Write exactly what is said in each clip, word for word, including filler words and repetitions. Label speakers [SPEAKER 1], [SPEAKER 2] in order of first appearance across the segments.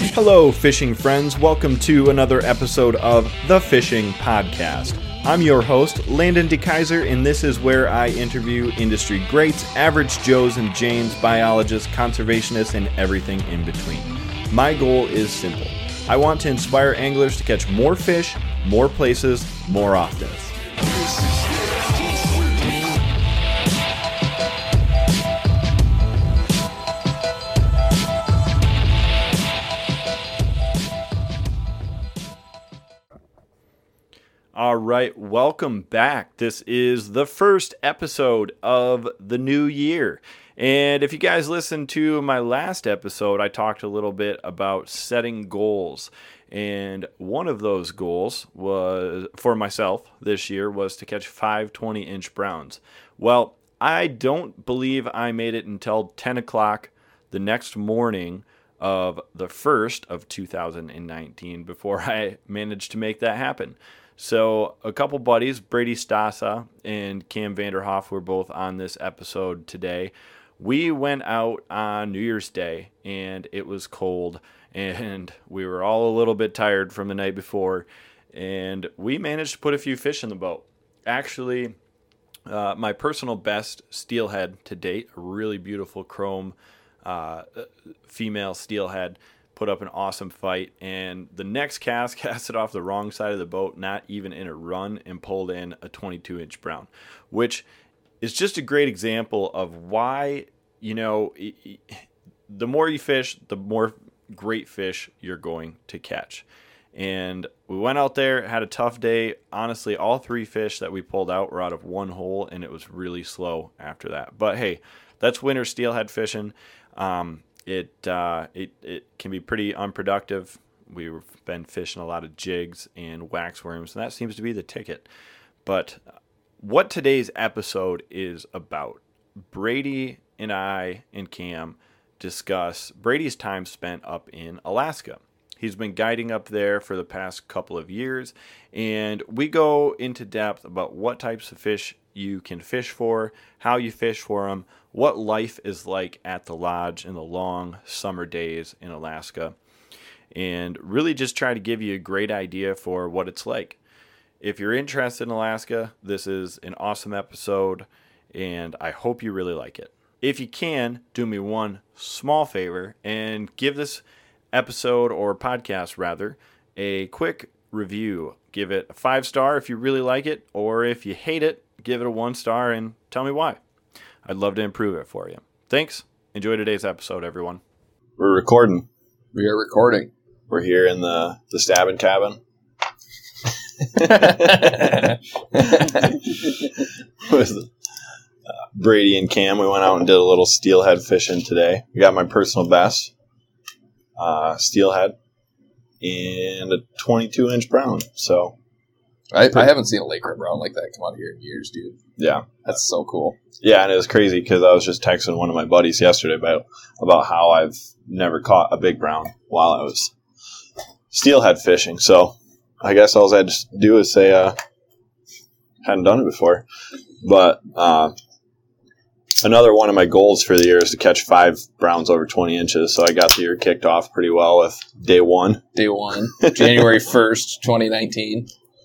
[SPEAKER 1] Hello, fishing friends. Welcome to another episode of The Fishing Podcast. I'm your host, Landon DeKaiser, and this is where I interview industry greats, average Joes and Janes, biologists, conservationists, and everything in between. My goal is simple. I want to inspire anglers to catch more fish, more places, more often. All right, welcome back. This is the first episode of the new year. And if you guys listened to my last episode, I talked a little bit about setting goals. And one of those goals was for myself this year was to catch five twenty-inch browns. Well, I don't believe I made it until ten o'clock the next morning of the first of two thousand nineteen before I managed to make that happen. So a couple buddies, Brady Stasa and Cam Venderhoff, were both on this episode today. We went out on New Year's Day, and it was cold, and we were all a little bit tired from the night before, and we managed to put a few fish in the boat. Actually, uh, my personal best steelhead to date, a really beautiful chrome uh, female steelhead, put up an awesome fight, and the next cast casted off the wrong side of the boat, not even in a run, and pulled in a twenty-two inch brown, which is just a great example of why, you know, the more you fish, the more great fish you're going to catch. And we went out there, had a tough day. Honestly, all three fish that we pulled out were out of one hole, and it was really slow after that. But hey, that's winter steelhead fishing. Um, It, uh, it it can be pretty unproductive. We've been fishing a lot of jigs and waxworms, and that seems to be the ticket. But what today's episode is about, Brady and I and Cam discuss Brady's time spent up in Alaska. He's been guiding up there for the past couple of years, and we go into depth about what types of fish you can fish for, how you fish for them, what life is like at the lodge in the long summer days in Alaska, and really just try to give you a great idea for what it's like. If you're interested in Alaska, this is an awesome episode, and I hope you really like it. If you can, do me one small favor and give this episode, or podcast rather, a quick review. Give it a five star if you really like it, or if you hate it, give it a one star and tell me why. I'd love to improve it for you. Thanks. Enjoy today's episode, everyone. We're recording.
[SPEAKER 2] We are recording.
[SPEAKER 1] We're here in the, the stabbing cabin. With uh, Brady and Cam, we went out and did a little steelhead fishing today. We got my personal best uh, steelhead and a twenty-two inch brown. So
[SPEAKER 2] I, I haven't seen a lake brown like that come out here in years, dude.
[SPEAKER 1] Yeah.
[SPEAKER 2] That's so cool.
[SPEAKER 1] Yeah, and it was crazy because I was just texting one of my buddies yesterday about, about how I've never caught a big brown while I was steelhead fishing. So I guess all I had to do is say uh hadn't done it before. But uh, another one of my goals for the year is to catch five browns over twenty inches. So I got the year kicked off pretty well with day one.
[SPEAKER 2] Day one. January first, twenty nineteen.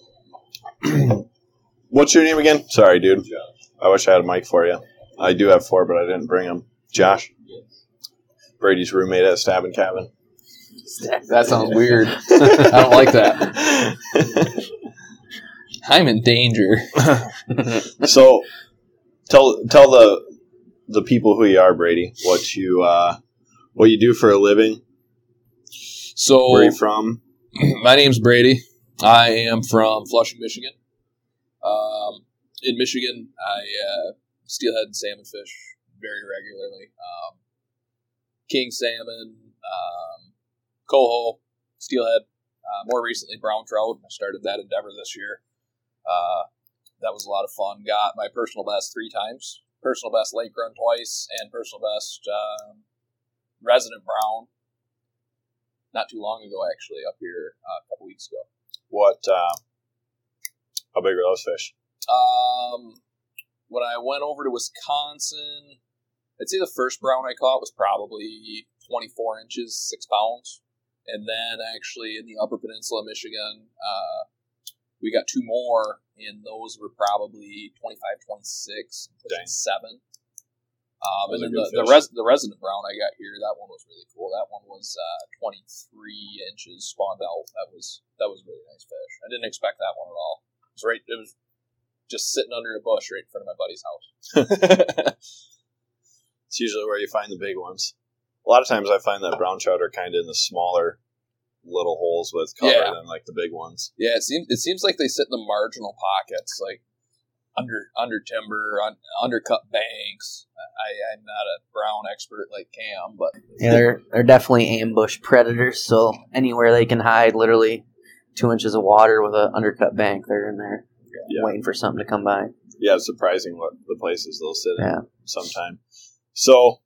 [SPEAKER 1] What's your name again? Sorry, dude. Josh. I wish I had a mic for you. I do have four, but I didn't bring them. Josh? Yes. Brady's roommate at Stabbing Cabin.
[SPEAKER 2] That sounds weird. I don't like that. I'm in danger.
[SPEAKER 1] So, tell tell the the people who you are, Brady. What you uh, what you do for a living.
[SPEAKER 2] So,
[SPEAKER 1] where are you from?
[SPEAKER 2] My name's Brady. I am from Flushing, Michigan. Um, in Michigan, I uh, steelhead and salmon fish very regularly. Um, king salmon, um, coho, steelhead. Uh, more recently, brown trout. I started that endeavor this year. Uh, that was a lot of fun. Got my personal best three times. Personal best lake run twice, and personal best um, resident brown. Not too long ago, actually, up here uh, a couple weeks ago.
[SPEAKER 1] What? Uh, how big are those fish?
[SPEAKER 2] Um, when I went over to Wisconsin, I'd say the first brown I caught was probably twenty-four inches, six pounds. And then actually in the Upper Peninsula of Michigan, uh, we got two more, and those were probably twenty-five, twenty-six, seven. Um, and then the the, res, the resident brown I got here, that one was really cool. That one was uh, twenty-three inches spawned out. That was that was a really nice fish. I didn't expect that one at all. It was right. It was just sitting under a bush right in front of my buddy's house.
[SPEAKER 1] It's usually where you find the big ones. A lot of times I find that brown trout are kind of in the smaller little holes with cover yeah. than like the big ones.
[SPEAKER 2] Yeah, it seems it seems like they sit in the marginal pockets, like under under timber, on undercut banks. I, I'm not a brown expert like Cam, but
[SPEAKER 3] yeah, they're they're definitely ambush predators. So anywhere they can hide, literally two inches of water with an undercut bank, they're in there yeah. waiting for something to come by.
[SPEAKER 1] Yeah, it's surprising what the places they'll sit
[SPEAKER 3] yeah.
[SPEAKER 1] in sometime. So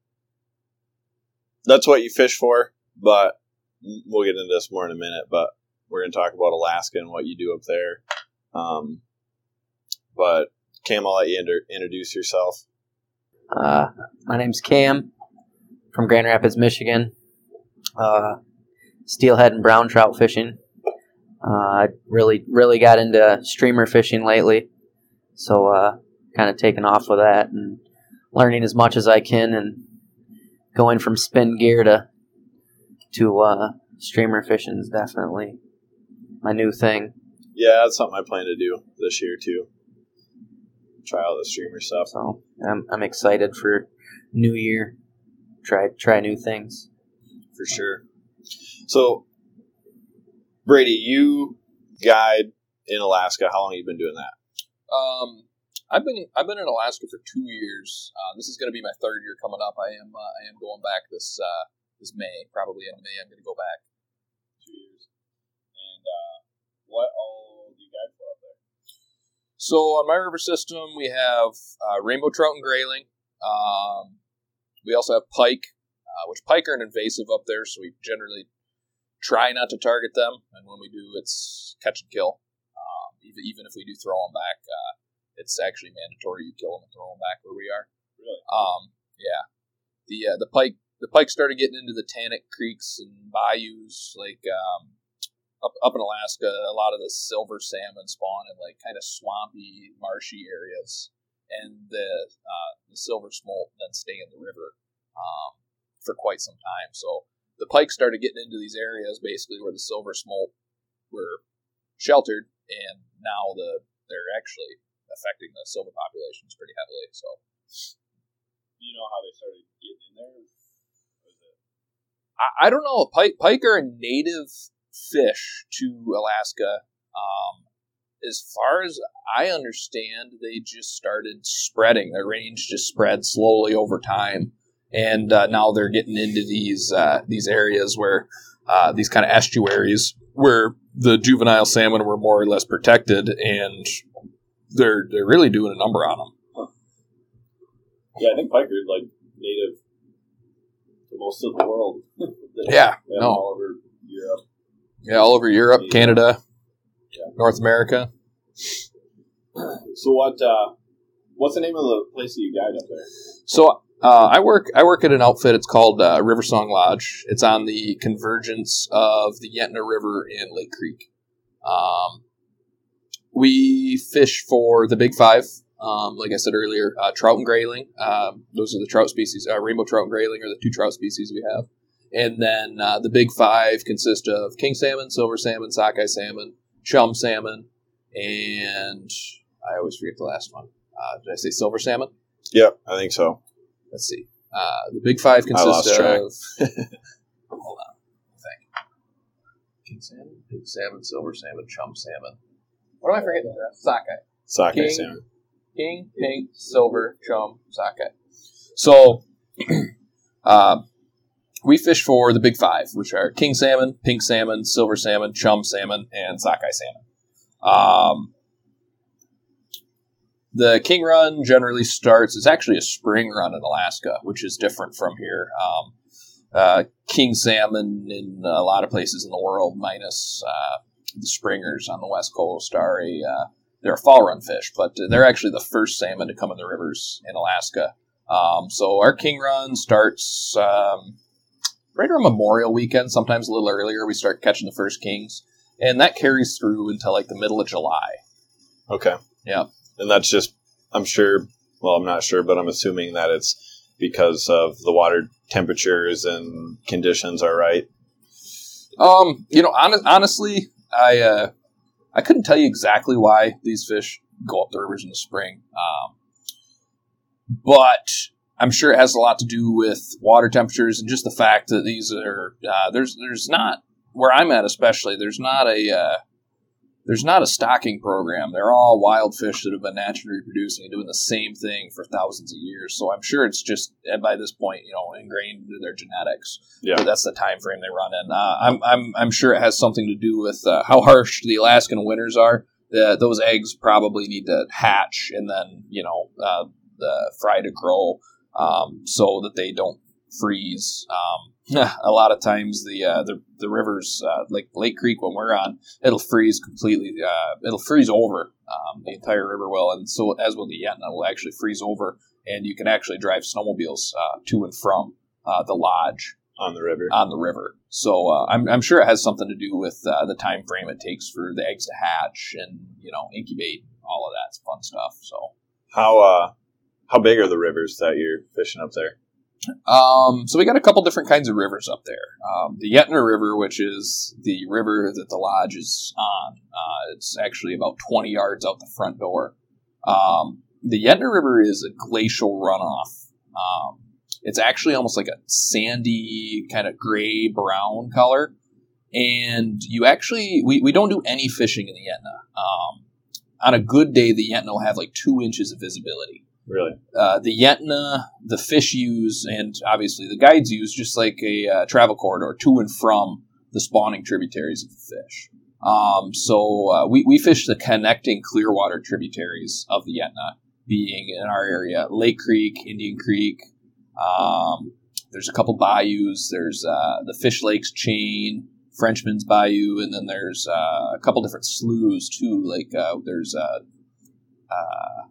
[SPEAKER 1] that's what you fish for, but we'll get into this more in a minute. But we're going to talk about Alaska and what you do up there. Um, but Cam, I'll let you inter- introduce yourself.
[SPEAKER 3] Uh, my name's Cam from Grand Rapids, Michigan. Uh, steelhead and brown trout fishing. Uh, I really, really got into streamer fishing lately, so uh, kind of taken off with that and learning as much as I can, and going from spin gear to to uh, streamer fishing is definitely my new thing.
[SPEAKER 1] Yeah, that's something I plan to do this year too. Try all the streamer stuff.
[SPEAKER 3] So I'm I'm excited for New Year. Try try new things.
[SPEAKER 1] For sure. So, Brady, you guide in Alaska. How long have you been doing that?
[SPEAKER 2] Um, I've been I've been in Alaska for two years. Uh, this is going to be my third year coming up. I am uh, I am going back this uh, this May, probably in May. I'm going to go back.
[SPEAKER 1] Two years. And uh, what all do you guide for up there?
[SPEAKER 2] So on my river system, we have uh, rainbow trout and grayling. Um, we also have pike, uh, which pike are an invasive up there, so we generally try not to target them. And when we do, it's catch and kill. Um, even even if we do throw them back, uh, it's actually mandatory you kill them and throw them back where we are.
[SPEAKER 1] Really?
[SPEAKER 2] Um, yeah. The uh, the pike the pike started getting into the Tannic creeks and bayous, like. Um, Up up in Alaska, a lot of the silver salmon spawn in like kind of swampy, marshy areas, and the uh, the silver smolt then stay in the river um, for quite some time. So the pike started getting into these areas, basically where the silver smolt were sheltered, and now the they're actually affecting the silver populations pretty heavily. So,
[SPEAKER 1] do you know how they started getting in there?
[SPEAKER 2] I, I don't know. Pike pike are a native fish to Alaska. Um, as far as I understand, they just started spreading. Their range just spread slowly over time, and uh, now they're getting into these uh, these areas where uh, these kind of estuaries where the juvenile salmon were more or less protected, and they're they're really doing a number on them.
[SPEAKER 1] Huh. Yeah, I think pike are like native to most of the world.
[SPEAKER 2] yeah, no.
[SPEAKER 1] all over Europe.
[SPEAKER 2] Yeah, all over Europe, Canada, yeah. North America.
[SPEAKER 1] So what? Uh, what's the name of the place that you guide up there?
[SPEAKER 2] So uh, I work. I work at an outfit. It's called uh, River Song Lodge. It's on the convergence of the Yentna River and Lake Creek. Um, we fish for the big five. Um, like I said earlier, uh, trout and grayling. Um, those are the trout species. Uh, rainbow trout and grayling are the two trout species we have. And then uh, the big five consist of king salmon, silver salmon, sockeye salmon, chum salmon, and I always forget the last one. Uh, did I say silver salmon?
[SPEAKER 1] Yep, I think so.
[SPEAKER 2] Let's see. Uh, the big five consist of... hold on. Thank you. King salmon, big salmon, silver salmon, chum salmon. What am I forgetting? Sockeye.
[SPEAKER 1] Sockeye
[SPEAKER 2] king,
[SPEAKER 1] salmon.
[SPEAKER 2] King, pink, silver, chum, sockeye. So... uh, we fish for the big five, which are king salmon, pink salmon, silver salmon, chum salmon, and sockeye salmon. Um, the king run generally starts, it's actually a spring run in Alaska, which is different from here. Um, uh, king salmon in a lot of places in the world, minus uh, the springers on the west coast, are a, uh, they're a fall run fish, but they're actually the first salmon to come in the rivers in Alaska. Um, so our king run starts... Um, right around Memorial Weekend, sometimes a little earlier, we start catching the first kings. And that carries through until like the middle of July.
[SPEAKER 1] Okay.
[SPEAKER 2] Yeah.
[SPEAKER 1] And that's just, I'm sure, well, I'm not sure, but I'm assuming that it's because of the water temperatures and conditions are right.
[SPEAKER 2] Um, you know, on, honestly, I uh, I couldn't tell you exactly why these fish go up the rivers in the spring. Um, but I'm sure it has a lot to do with water temperatures and just the fact that these are, uh, there's, there's not, where I'm at especially, there's not a, uh, there's not a stocking program. They're all wild fish that have been naturally reproducing and doing the same thing for thousands of years. So I'm sure it's just, by this point, you know, ingrained into their genetics.
[SPEAKER 1] Yeah.
[SPEAKER 2] But that's the time frame they run in. Uh, I'm, I'm, I'm sure it has something to do with uh, how harsh the Alaskan winters are. Uh, those eggs probably need to hatch and then, you know, uh, the fry to grow um, so that they don't freeze. Um, a lot of times the uh, the, the rivers, uh, like Lake Creek when we're on, it'll freeze completely. Uh, it'll freeze over. Um, the entire river will. And so as will the Yentna will actually freeze over. And you can actually drive snowmobiles uh, to and from uh, the lodge.
[SPEAKER 1] On the river.
[SPEAKER 2] On the river. So uh, I'm, I'm sure it has something to do with uh, the time frame it takes for the eggs to hatch and, you know, incubate, all of that fun stuff. So
[SPEAKER 1] How uh, how big are the rivers that you're fishing up there?
[SPEAKER 2] Um, so we got a couple different kinds of rivers up there. Um, the Yentna River, which is the river that the lodge is on, uh, it's actually about twenty yards out the front door. Um, the Yentna River is a glacial runoff. Um, it's actually almost like a sandy, kind of gray-brown color. And you actually, we, we don't do any fishing in the Yentna. Um, on a good day, the Yentna will have like two inches of visibility.
[SPEAKER 1] Really?
[SPEAKER 2] Uh, the Yentna, the fish use, and obviously the guides use just like a uh, travel corridor to and from the spawning tributaries of the fish. Um, so uh, we, we fish the connecting Clearwater tributaries of the Yentna, being in our area Lake Creek, Indian Creek. Um, there's a couple bayous. There's uh, the Fish Lakes chain, Frenchman's Bayou, and then there's uh, a couple different sloughs too. Like uh, there's uh, uh,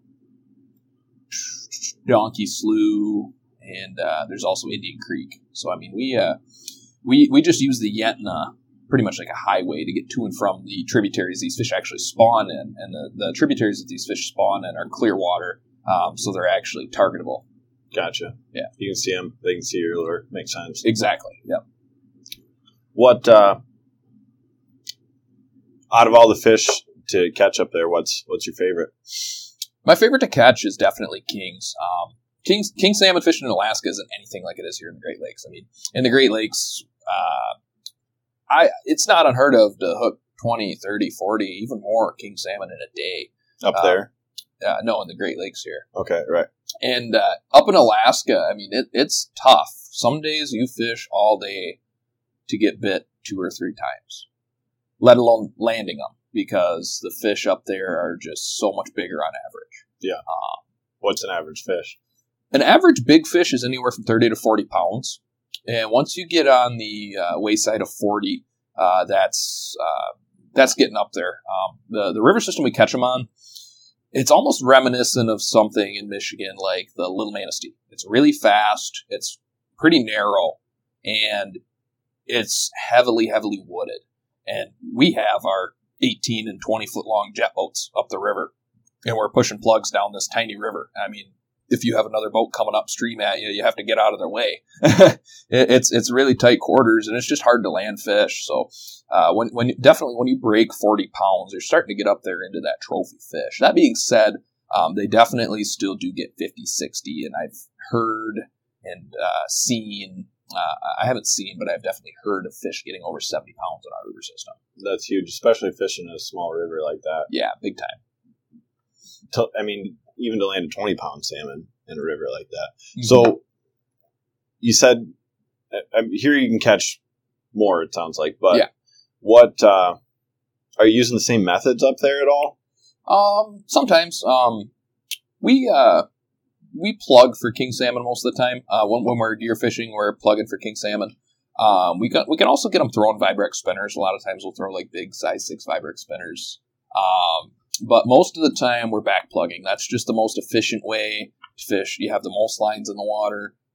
[SPEAKER 2] Donkey Slough, and uh, there's also Indian Creek. So I mean, we uh, we we just use the Yentna pretty much like a highway to get to and from the tributaries these fish actually spawn in, and the, the tributaries that these fish spawn in are clear water, um, so they're actually targetable.
[SPEAKER 1] Gotcha.
[SPEAKER 2] Yeah,
[SPEAKER 1] you can see them. They can see your lure. Makes sense.
[SPEAKER 2] Exactly. Yep.
[SPEAKER 1] What uh, out of all the fish to catch up there, what's what's your favorite?
[SPEAKER 2] My favorite to catch is definitely kings. Um, kings, king salmon fishing in Alaska isn't anything like it is here in the Great Lakes. I mean, in the Great Lakes, uh, I it's not unheard of to hook twenty, thirty, forty, even more king salmon in a day.
[SPEAKER 1] Up
[SPEAKER 2] uh,
[SPEAKER 1] there?
[SPEAKER 2] Uh, no, in the Great Lakes here.
[SPEAKER 1] Okay, right.
[SPEAKER 2] And uh, up in Alaska, I mean, it, it's tough. Some days you fish all day to get bit two or three times, let alone landing them, because the fish up there are just so much bigger on average.
[SPEAKER 1] Yeah.
[SPEAKER 2] Um,
[SPEAKER 1] What's an average fish?
[SPEAKER 2] An average big fish is anywhere from thirty to forty pounds. And once you get on the uh, wayside of forty, uh, that's uh, that's getting up there. Um, the, the river system we catch them on, it's almost reminiscent of something in Michigan like the Little Manistee. It's really fast. It's pretty narrow. And it's heavily, heavily wooded. And we have our eighteen and twenty foot long jet boats up the river. And we're pushing plugs down this tiny river. I mean, if you have another boat coming upstream at you, you have to get out of their way. it, it's it's really tight quarters, and it's just hard to land fish. So uh, when when definitely when you break forty pounds, you're starting to get up there into that trophy fish. That being said, um, they definitely still do get fifty, sixty, and I've heard and uh, seen. Uh, I haven't seen, but I've definitely heard of fish getting over seventy pounds in our river system.
[SPEAKER 1] That's huge, especially fishing in a small river like that.
[SPEAKER 2] Yeah, big time.
[SPEAKER 1] To, I mean, even to land a twenty pound salmon in a river like that. Mm-hmm. So you said, I'm here you can catch more, it sounds like, but
[SPEAKER 2] yeah.
[SPEAKER 1] what, uh, are you using the same methods up there at all?
[SPEAKER 2] Um, sometimes, um, we, uh, we plug for king salmon most of the time. Uh, when, when we're deer fishing, we're plugging for king salmon. Um, we can, we can also get them throwing Vibrex spinners. A lot of times we'll throw like big size six Vibrex spinners. Um, But most of the time, we're back plugging. That's just the most efficient way to fish. You have the most lines in the water.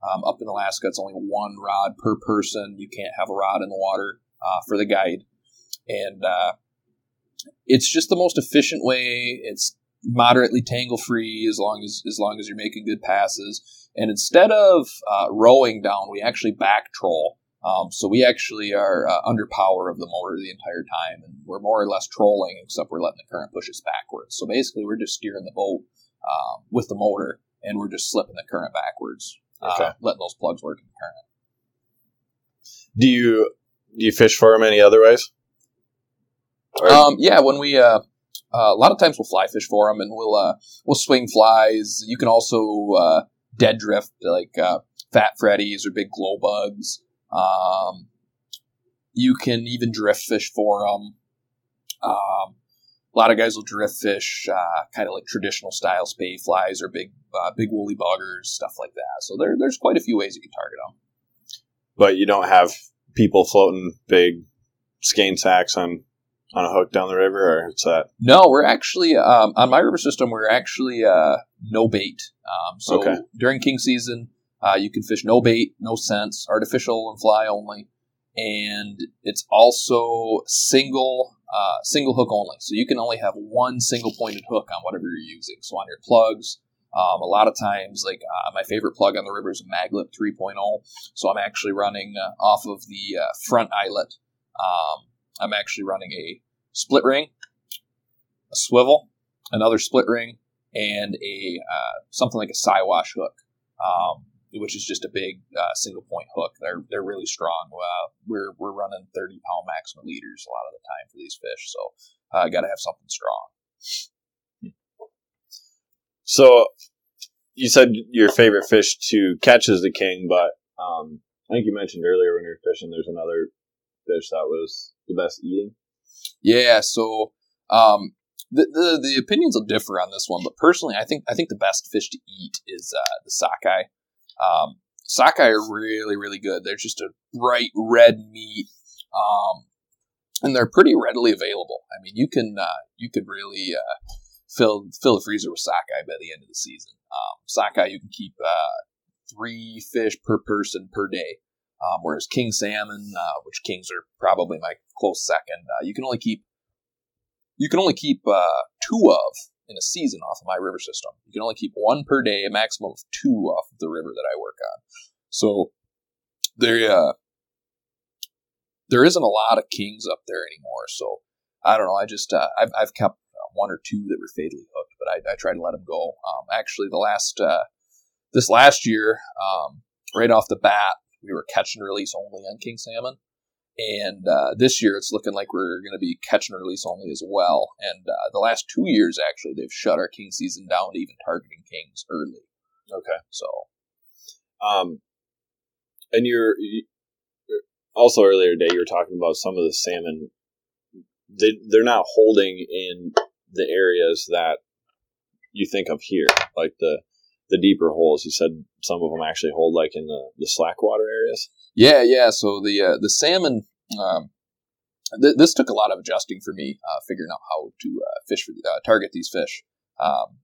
[SPEAKER 2] Um, up in Alaska, it's only one rod per person. You can't have a rod in the water uh, for the guide. And uh, it's just the most efficient way. It's moderately tangle-free as long as as long as you're making good passes. And instead of uh, rowing down, we actually back troll. Um, so we actually are uh, under power of the motor the entire time, and we're more or less trolling, except we're letting the current push us backwards. So basically, we're just steering the boat um, with the motor, and we're just slipping the current backwards,
[SPEAKER 1] okay.
[SPEAKER 2] uh, letting those plugs work in the current.
[SPEAKER 1] Do you do you fish for them any other ways? Or-
[SPEAKER 2] um, yeah, when we uh, uh, a lot of times we'll fly fish for them, and we'll uh, we'll swing flies. You can also uh, dead drift like uh, fat freddies or big glow bugs. Um, you can even drift fish for them. Um, a lot of guys will drift fish, uh, kind of like traditional style spay flies or big, uh, big woolly buggers, stuff like that. So there, there's quite a few ways you can target them.
[SPEAKER 1] But you don't have people floating big skein sacks on, on a hook down the river, or is that?
[SPEAKER 2] No, we're actually, um, on my river system, we're actually, uh, no bait. Um, so
[SPEAKER 1] okay.
[SPEAKER 2] during king season, Uh, you can fish no bait, no scents, artificial and fly only, and it's also single uh, single hook only. So you can only have one single pointed hook on whatever you're using. So on your plugs, um, a lot of times, like uh, my favorite plug on the river is a Maglip three point oh. So I'm actually running uh, off of the uh, front eyelet. Um, I'm actually running a split ring, a swivel, another split ring, and a uh, something like a Siwash hook. Um, which is just a big uh, single point hook. They're they're really strong. Uh, we're we're running thirty pound maximum leaders a lot of the time for these fish, so I uh, got to have something strong.
[SPEAKER 1] So you said your favorite fish to catch is the king, but um, I think you mentioned earlier when you were fishing, there's another fish that was the best eating.
[SPEAKER 2] Yeah, so um, the, the the opinions will differ on this one, but personally, I think I think the best fish to eat is uh, the sockeye. Um, sockeye are really, really good. They're just a bright red meat, um, and they're pretty readily available. I mean, you can uh, you could really uh, fill fill a freezer with sockeye by the end of the season. Um, sockeye, you can keep uh, three fish per person per day, um, whereas king salmon, uh, which kings are probably my close second, uh, you can only keep you can only keep uh, two of. in a season off of my river system. You can only keep one per day, a maximum of two off of the river that I work on. So there, uh, there isn't a lot of kings up there anymore. So I don't know. I just uh, I've I've kept uh, one or two that were fatally hooked, but I, I try to let them go. Um, actually, the last uh, this last year, um, right off the bat, we were catch and release only on king salmon. And uh, this year, it's looking like we're going to be catch and release only as well. And uh, the last two years, actually, they've shut our king season down to even targeting kings early.
[SPEAKER 1] Okay.
[SPEAKER 2] So,
[SPEAKER 1] um, and you're, you're also earlier today, you were talking about some of the salmon. They they're not holding in the areas that you think of here, like the the deeper holes. You said some of them actually hold like in the, the slack water areas.
[SPEAKER 2] Yeah, yeah. So the uh, the salmon, um, th- this took a lot of adjusting for me, uh, figuring out how to uh, fish for uh, target these fish. Um,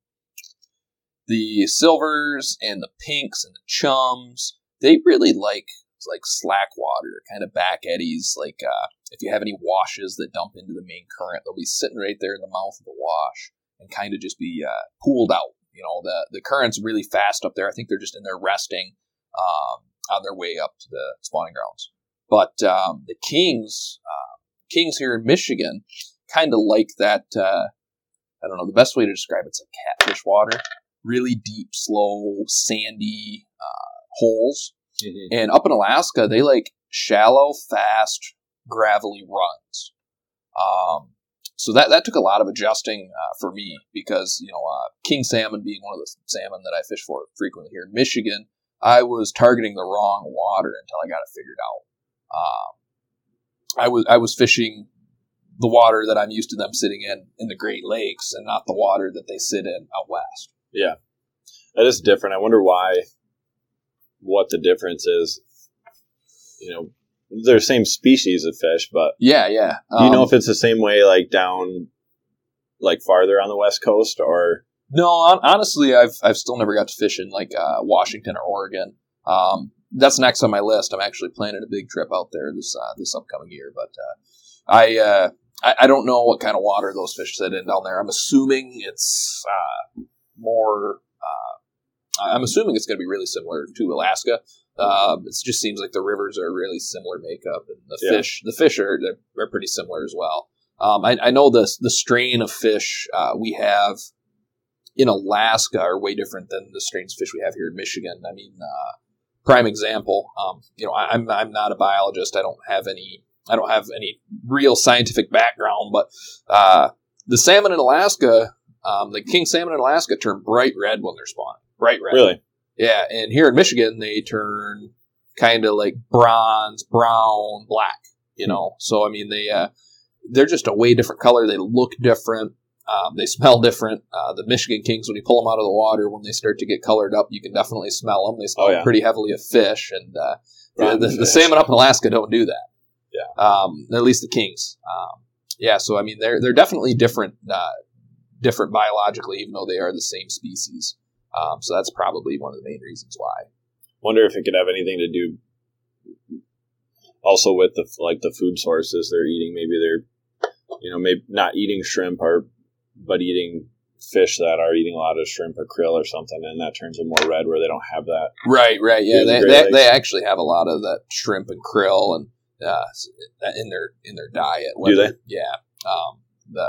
[SPEAKER 2] the silvers and the pinks and the chums, they really like like slack water, kind of back eddies. Like uh, if you have any washes that dump into the main current, they'll be sitting right there in the mouth of the wash and kind of just be uh, pooled out. You know, the the current's really fast up there. I think they're just in there resting. Um, on their way up to the spawning grounds. But um, the kings, uh, kings here in Michigan, kind of like that, uh, I don't know, the best way to describe it's like catfish water. Really deep, slow, sandy uh, holes. Mm-hmm. And up in Alaska, they like shallow, fast, gravelly runs. Um, so that, that took a lot of adjusting uh, for me because, you know, uh, king salmon being one of the salmon that I fish for frequently here in Michigan, I was targeting the wrong water until I got it figured out. Um, I was I was fishing the water that I'm used to them sitting in in the Great Lakes, and not the water that they sit in out west.
[SPEAKER 1] Yeah, that is different. I wonder why. What the difference is? You know, they're the same species of fish, but
[SPEAKER 2] yeah, yeah.
[SPEAKER 1] Um, do you know if
[SPEAKER 2] um,
[SPEAKER 1] it's the same way, like down, like farther on the West Coast, or?
[SPEAKER 2] No, honestly, I've I've still never got to fish in like uh, Washington or Oregon. Um, that's next on my list. I'm actually planning a big trip out there this uh, this upcoming year. But uh, I, uh, I I don't know what kind of water those fish sit in down there. I'm assuming it's uh, more. Uh, I'm assuming it's going to be really similar to Alaska. Uh, it just seems like the rivers are really similar makeup, and the yeah. fish the fish are are pretty similar as well. Um, I, I know the the strain of fish uh, we have in Alaska are way different than the strains of fish we have here in Michigan. I mean, uh, prime example. Um, you know, I, I'm I'm not a biologist. I don't have any. I don't have any real scientific background. But uh, the salmon in Alaska, um, the king salmon in Alaska, turn bright red when they're spawning. Bright red.
[SPEAKER 1] Really?
[SPEAKER 2] Yeah. And here in Michigan, they turn kind of like bronze, brown, black. You know. So I mean, they uh, they're just a way different color. They look different. Um, they smell different. Uh, the Michigan Kings, when you pull them out of the water, when they start to get colored up, you can definitely smell them. They smell oh, yeah. pretty heavily of fish, and uh, the, the, the salmon up in Alaska don't do that. Yeah, um, at least the Kings. Um, yeah, so I mean, they're they're definitely different, uh, different biologically, even though they are the same species. Um, so that's probably one of the main reasons why.
[SPEAKER 1] Wonder if it could have anything to do also with the like the food sources they're eating. Maybe they're, you know, maybe not eating shrimp or. But eating fish that are eating a lot of shrimp or krill or something, and that turns them more red where they don't have that.
[SPEAKER 2] Right, right, yeah. They, they, they actually have a lot of that shrimp and krill and uh, in their in their diet.
[SPEAKER 1] Do they?
[SPEAKER 2] Yeah. Um, the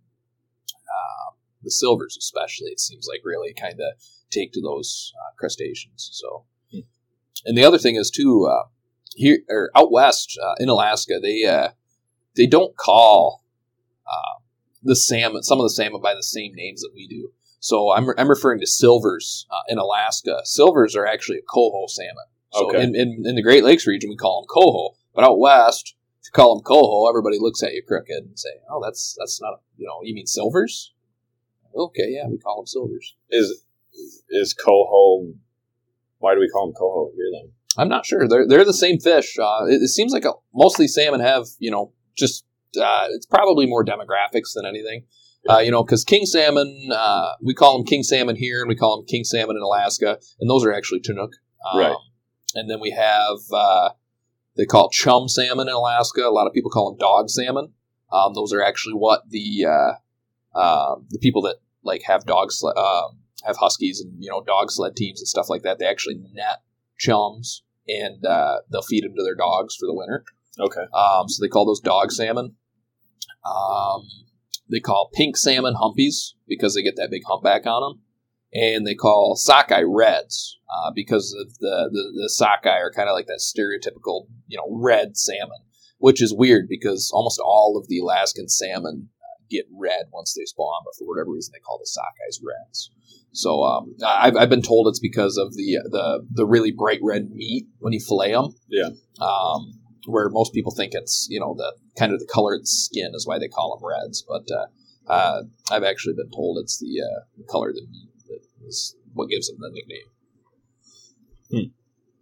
[SPEAKER 2] uh, the silvers especially, it seems like, really kind of take to those uh, crustaceans. So, hmm. And the other thing is too, uh, here or out west uh, in Alaska, they uh, they don't call. Uh, the salmon, some of the salmon by the same names that we do. So I'm I'm referring to silvers uh, in Alaska. Silvers are actually a coho salmon. So okay. in, in, in the Great Lakes region, we call them coho. But out west, if you call them coho, everybody looks at you crooked and say, "Oh, that's that's not, you know, you mean silvers?" Okay, yeah, we call them silvers.
[SPEAKER 1] Is is coho? Why do we call them coho here then?
[SPEAKER 2] I'm not sure. They're they're the same fish. Uh, it, it seems like a, mostly salmon have, you know, just. Uh, it's probably more demographics than anything, uh, you know, because king salmon, uh, we call them king salmon here, and we call them king salmon in Alaska, and those are actually Chinook. Um, right. And then we have, uh, they call it chum salmon in Alaska. A lot of people call them dog salmon. Um, those are actually what the uh, uh, the people that like have dog sled, uh, have huskies and, you know, dog sled teams and stuff like that. They actually net chums, and uh, they'll feed them to their dogs for the winter.
[SPEAKER 1] Okay.
[SPEAKER 2] Um, so they call those dog salmon. Um, they call pink salmon humpies because they get that big humpback on them. And they call sockeye reds uh, because of the, the, the sockeye are kind of like that stereotypical, you know, red salmon, which is weird because almost all of the Alaskan salmon uh, get red once they spawn, but for whatever reason they call the sockeyes reds. So um, I've, I've been told it's because of the, the, the really bright red meat when you fillet them.
[SPEAKER 1] Yeah.
[SPEAKER 2] Um, where most people think it's, you know, the kind of the color of the skin is why they call them reds. But uh, uh, I've actually been told it's the, uh, the color of the meat that is what gives them the nickname.
[SPEAKER 1] Hmm.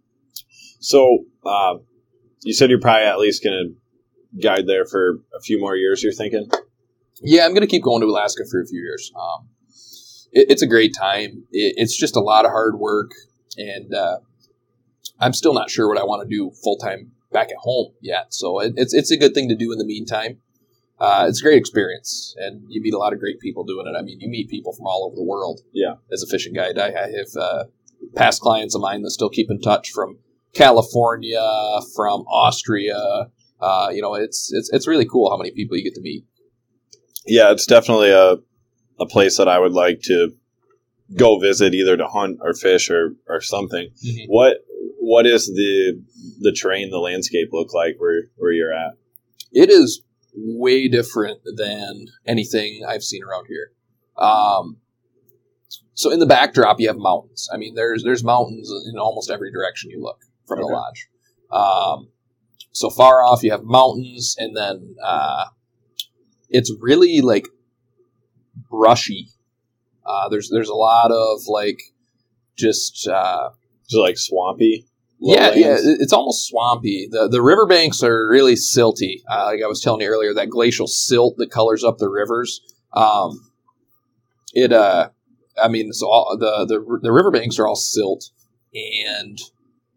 [SPEAKER 1] So uh, you said you're probably at least going to guide there for a few more years, you're thinking?
[SPEAKER 2] Yeah, I'm going to keep going to Alaska for a few years. Um, it, it's a great time. It, it's just a lot of hard work, and uh, I'm still not sure what I want to do full-time back at home yet. So it, it's it's a good thing to do in the meantime. Uh, it's a great experience, and you meet a lot of great people doing it. I mean, you meet people from all over the world.
[SPEAKER 1] Yeah.
[SPEAKER 2] As a fishing guide, I, I have uh, past clients of mine that still keep in touch from California, from Austria. Uh, you know, it's it's it's really cool how many people you get to meet.
[SPEAKER 1] Yeah, it's definitely a a place that I would like to go visit, either to hunt or fish or, or something. Mm-hmm. What what is the the terrain, the landscape look like where, where you're at?
[SPEAKER 2] It is way different than anything I've seen around here. Um, so in the backdrop, you have mountains. I mean, there's there's mountains in almost every direction you look from okay. the lodge. Um, so far off, you have mountains, and then uh, it's really like brushy. Uh, there's there's a lot of like just uh,
[SPEAKER 1] just like swampy.
[SPEAKER 2] Yeah, yeah, it's almost swampy. The the riverbanks are really silty. Uh, like I was telling you earlier, that glacial silt that colors up the rivers. Um, it, uh, I mean, so all, the the the riverbanks are all silt, and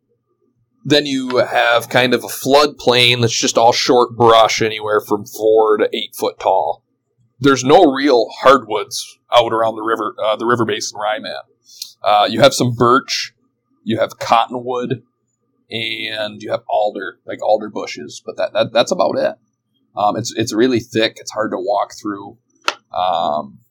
[SPEAKER 2] then you have kind of a floodplain that's just all short brush, anywhere from four to eight foot tall. There's no real hardwoods out around the river, uh, the river basin where I'm at. Uh, you have some birch, you have cottonwood, and you have alder, like alder bushes, but that, that that's about it. Um, it's it's really thick. It's hard to walk through. Um,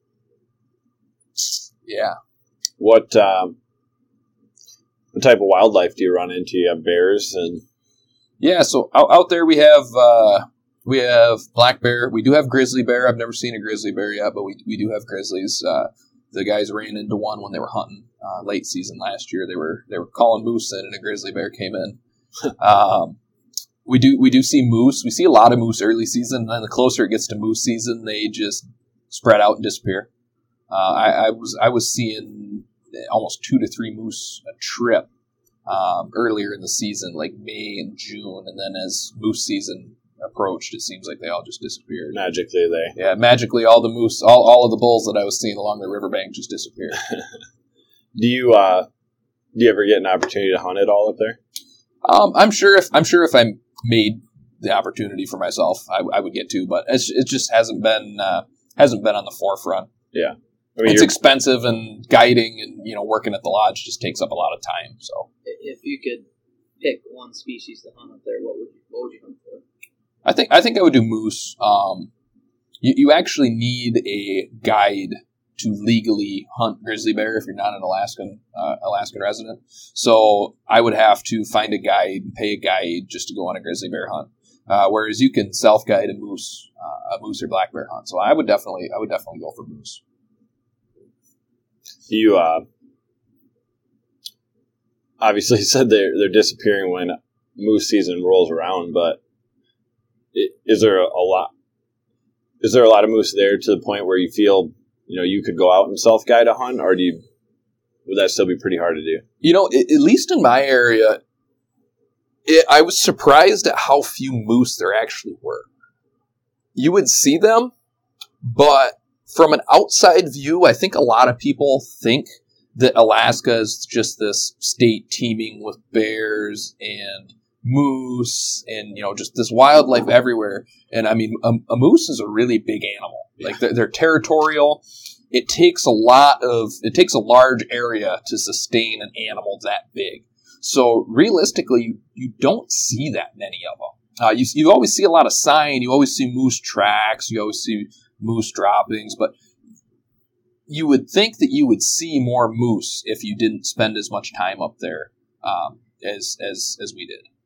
[SPEAKER 2] yeah.
[SPEAKER 1] What um, what type of wildlife do you run into? You have bears and
[SPEAKER 2] yeah. So out, out there we have. Uh, We have black bear. We do have grizzly bear. I've never seen a grizzly bear yet, but we we do have grizzlies. Uh, the guys ran into one when they were hunting uh, late season last year. They were they were calling moose in, and a grizzly bear came in. um, we do we do see moose. We see a lot of moose early season, and then the closer it gets to moose season, they just spread out and disappear. Uh, I, I was I was seeing almost two to three moose a trip um, earlier in the season, like May and June, and then as moose season approached, it seems like they all just disappeared.
[SPEAKER 1] Magically, they
[SPEAKER 2] yeah, magically all the moose, all, all of the bulls that I was seeing along the riverbank just disappeared.
[SPEAKER 1] do you uh, do you ever get an opportunity to hunt at all up there?
[SPEAKER 2] Um, I'm sure if I'm sure if I made the opportunity for myself, I, I would get to, but it's, it just hasn't been uh, hasn't been on the forefront.
[SPEAKER 1] Yeah, I mean,
[SPEAKER 2] it's expensive, and guiding and you know working at the lodge just takes up a lot of time. So
[SPEAKER 4] if you could pick one species to hunt up there, what would you what would you hunt for?
[SPEAKER 2] I think I think I would do moose. Um, you, you actually need a guide to legally hunt grizzly bear if you're not an Alaskan uh, Alaskan resident. So I would have to find a guide and pay a guide just to go on a grizzly bear hunt. Uh, whereas you can self guide a moose, uh, a moose or black bear hunt. So I would definitely I would definitely go for moose.
[SPEAKER 1] You uh, obviously said they're they're disappearing when moose season rolls around, but Is there a, a lot? Is there a lot of moose there to the point where you feel, you know, you could go out and self guide a hunt, or do you? Would that still be pretty hard to do?
[SPEAKER 2] You know, it, at least in my area, it, I was surprised at how few moose there actually were. You would see them, but from an outside view, I think a lot of people think that Alaska is just this state teeming with bears and moose and, you know, just this wildlife everywhere. And I mean, a, a moose is a really big animal. Like they're, they're territorial. It takes a lot of, it takes a large area to sustain an animal that big. So realistically, you, you don't see that many of them. Uh, you, you always see a lot of sign. You always see moose tracks. You always see moose droppings, but you would think that you would see more moose if you didn't spend as much time up there um, as, as, as we did.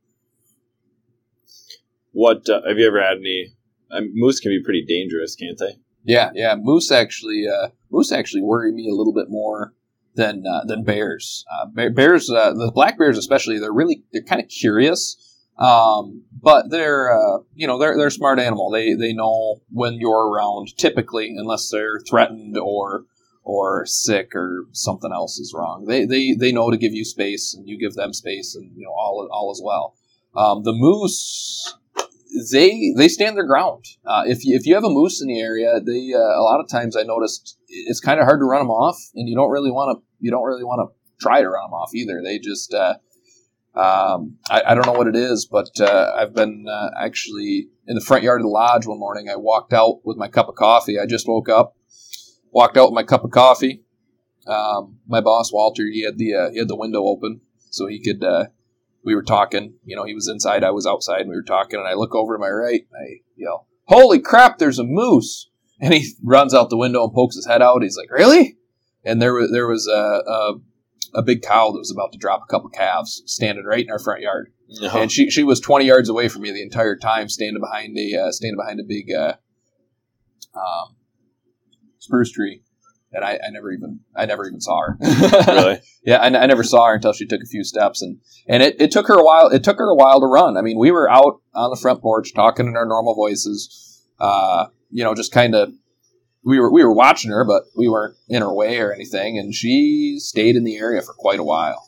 [SPEAKER 1] What uh, have you ever had any? Uh, moose can be pretty dangerous, can't they?
[SPEAKER 2] Yeah, yeah. Moose actually, uh, moose actually worry me a little bit more than uh, than bears. Uh, bears, uh, the black bears especially, they're really they're kind of curious, um, but they're uh, you know they're they're a smart animal. They they know when you're around typically, unless they're threatened or or sick or something else is wrong. They they they know to give you space, and you give them space, and you know all all is well. Um, the moose. They they stand their ground. Uh, if you, if you have a moose in the area, they uh, a lot of times I noticed it's kind of hard to run them off, and you don't really want to you don't really want to try to run them off either. They just uh, um, I, I don't know what it is, but uh, I've been uh, actually in the front yard of the lodge one morning. I walked out with my cup of coffee. I just woke up, walked out with my cup of coffee. Um, my boss Walter, he had the uh, he had the window open so he could. Uh, We were talking, you know, he was inside, I was outside, and we were talking, and I look over to my right, and I yell, "Holy crap, there's a moose!" And he runs out the window and pokes his head out. He's like, "Really?" And there was there was a, a, a big cow that was about to drop a couple calves standing right in our front yard. Uh-huh. And she she was twenty yards away from me the entire time, standing behind a uh, standing behind a big uh, um, spruce tree. And I, I never even I never even saw her.
[SPEAKER 1] Really?
[SPEAKER 2] Yeah, I, I never saw her until she took a few steps, and, and it, it took her a while. It took her a while to run. I mean, we were out on the front porch talking in our normal voices, uh, you know, just kind of we were we were watching her, but we weren't in her way or anything. And she stayed in the area for quite a while.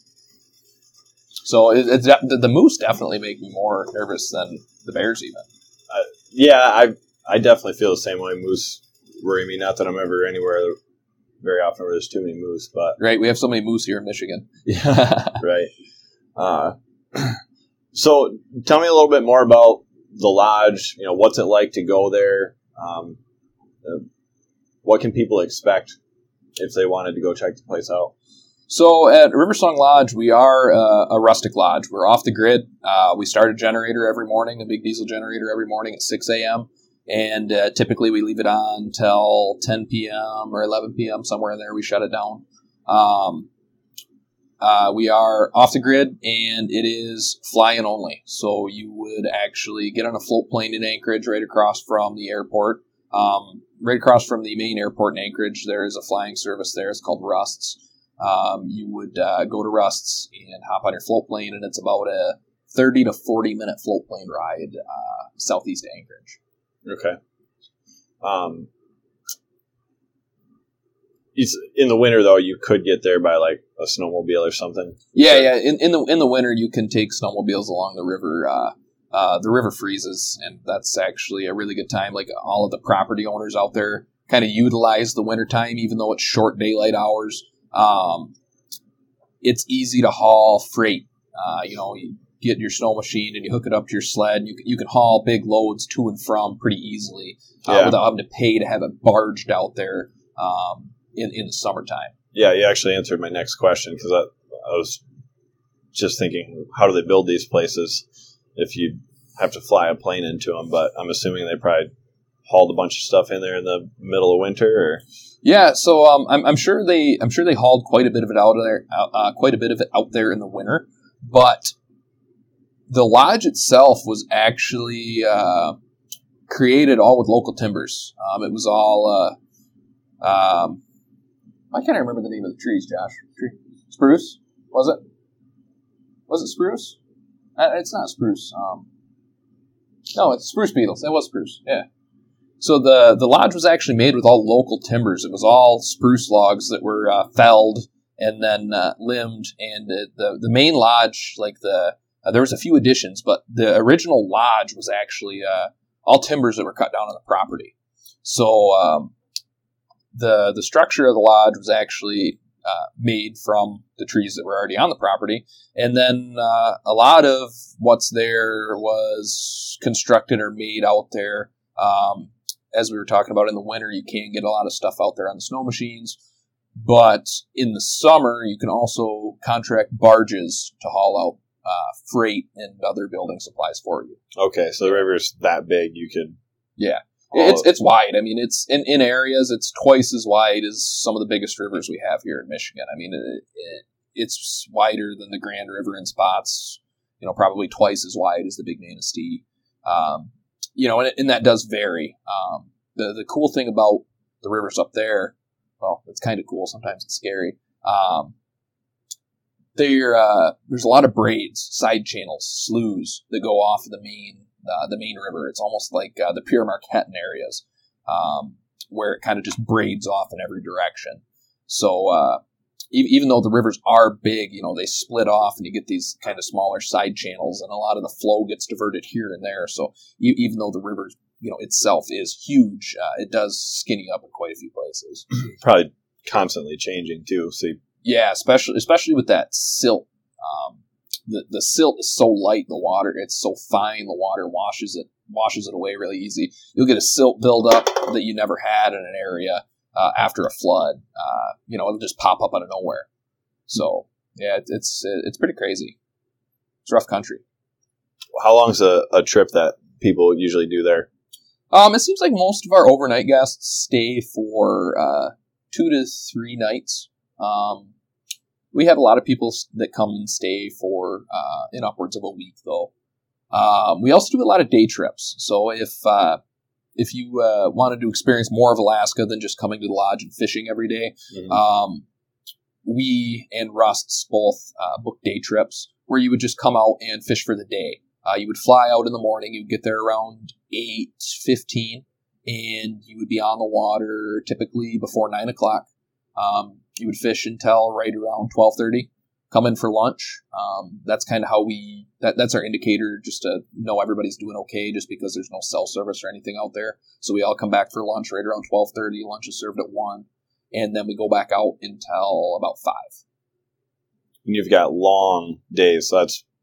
[SPEAKER 2] So it, it's the, the moose definitely make me more nervous than the bears, even.
[SPEAKER 1] Uh, yeah, I I definitely feel the same way. Moose worry me. Not that I'm ever anywhere very often where there's too many moose, but
[SPEAKER 2] right, we have so many moose here in Michigan.
[SPEAKER 1] Yeah, right. Uh, So tell me a little bit more about the lodge. You know, what's it like to go there? Um, uh, what can people expect if they wanted to go check the place out?
[SPEAKER 2] So at Riversong Lodge, we are uh, a rustic lodge. We're off the grid. Uh, we start a generator every morning, a big diesel generator every morning at six a.m. And uh, typically we leave it on till ten p.m. or eleven p.m., somewhere in there. We shut it down. Um, uh, we are off the grid, and it is fly-in only. So you would actually get on a float plane in Anchorage right across from the airport. Um, right across from the main airport in Anchorage, there is a flying service there. It's called Rust's. Um, you would uh, go to Rust's and hop on your float plane, and it's about a thirty to forty minute float plane ride uh, southeast of Anchorage.
[SPEAKER 1] Okay. Um, it's, in the winter, though, you could get there by like a snowmobile or something.
[SPEAKER 2] Yeah, yeah. In, in the in the winter, you can take snowmobiles along the river. Uh, uh, the river freezes, and that's actually a really good time. Like all of the property owners out there kind of utilize the winter time, even though it's short daylight hours. Um, it's easy to haul freight. Uh, you know, you get your snow machine and you hook it up to your sled. And you can, you can haul big loads to and from pretty easily uh,
[SPEAKER 1] yeah.
[SPEAKER 2] without having to pay to have it barged out there um, in in the summertime.
[SPEAKER 1] Yeah, you actually answered my next question because I, I was just thinking, how do they build these places if you have to fly a plane into them? But I'm assuming they probably hauled a bunch of stuff in there in the middle of winter, or
[SPEAKER 2] yeah. So um, I'm, I'm sure they I'm sure they hauled quite a bit of it out of there, uh, quite a bit of it out there in the winter. But the lodge itself was actually uh, created all with local timbers. Um, it was all uh, um, I can't remember the name of the trees, Josh. Tree. Spruce? Was it? Was it spruce? Uh, it's not spruce. Um, no, it's spruce beetles. It was spruce. Yeah. So the, the lodge was actually made with all local timbers. It was all spruce logs that were uh, felled and then uh, limbed. And the, the the main lodge, like the uh, there was a few additions, but the original lodge was actually uh, all timbers that were cut down on the property. So um, the the structure of the lodge was actually uh, made from the trees that were already on the property, and then uh, a lot of what's there was constructed or made out there. Um, as we were talking about, in the winter, you can get a lot of stuff out there on the snow machines, but in the summer, you can also contract barges to haul out uh, freight and other building supplies for you.
[SPEAKER 1] Okay, so the river's that big, you could...
[SPEAKER 2] Yeah. It's it's wide. I mean, it's in, in areas, it's twice as wide as some of the biggest rivers we have here in Michigan. I mean, it, it, it's wider than the Grand River in spots, you know, probably twice as wide as the Big Manistee. Um, you know, and, and that does vary. Um, the, the cool thing about the rivers up there, well, it's kind of cool. Sometimes it's scary. Um, there, uh, there's a lot of braids, side channels, sloughs that go off of the main Uh, the main river. It's almost like uh, the Pure Marquetan areas, um, where it kind of just braids off in every direction. So uh, e- even though the rivers are big, you know, they split off and you get these kind of smaller side channels, and a lot of the flow gets diverted here and there. So e- even though the river, you know, itself is huge, uh, it does skinny up in quite a few places.
[SPEAKER 1] Probably constantly changing too. So you-
[SPEAKER 2] yeah, especially especially with that silt. Um, The the silt is so light in the water, it's so fine, the water washes it washes it away really easy. You'll get a silt buildup that you never had in an area uh, after a flood. Uh, you know, it'll just pop up out of nowhere. So, yeah, it, it's it's pretty crazy. It's rough country.
[SPEAKER 1] How long's a, a trip that people usually do there?
[SPEAKER 2] Um, it seems like most of our overnight guests stay for uh, two to three nights. Um We have a lot of people that come and stay for uh, in upwards of a week, though. Um, we also do a lot of day trips. So if uh, if you uh, wanted to experience more of Alaska than just coming to the lodge and fishing every day, mm-hmm. um, we and Rust's both uh, book day trips where you would just come out and fish for the day. Uh, you would fly out in the morning. You'd get there around eight fifteen, and you would be on the water typically before nine o'clock. Um, You would fish until right around twelve thirty, come in for lunch. Um, that's kind of how we, that, that's our indicator just to know everybody's doing okay, just because there's no cell service or anything out there. So we all come back for lunch right around twelve thirty. Lunch is served at one. And then we go back out until about five.
[SPEAKER 1] And you've got long days, so that's pro-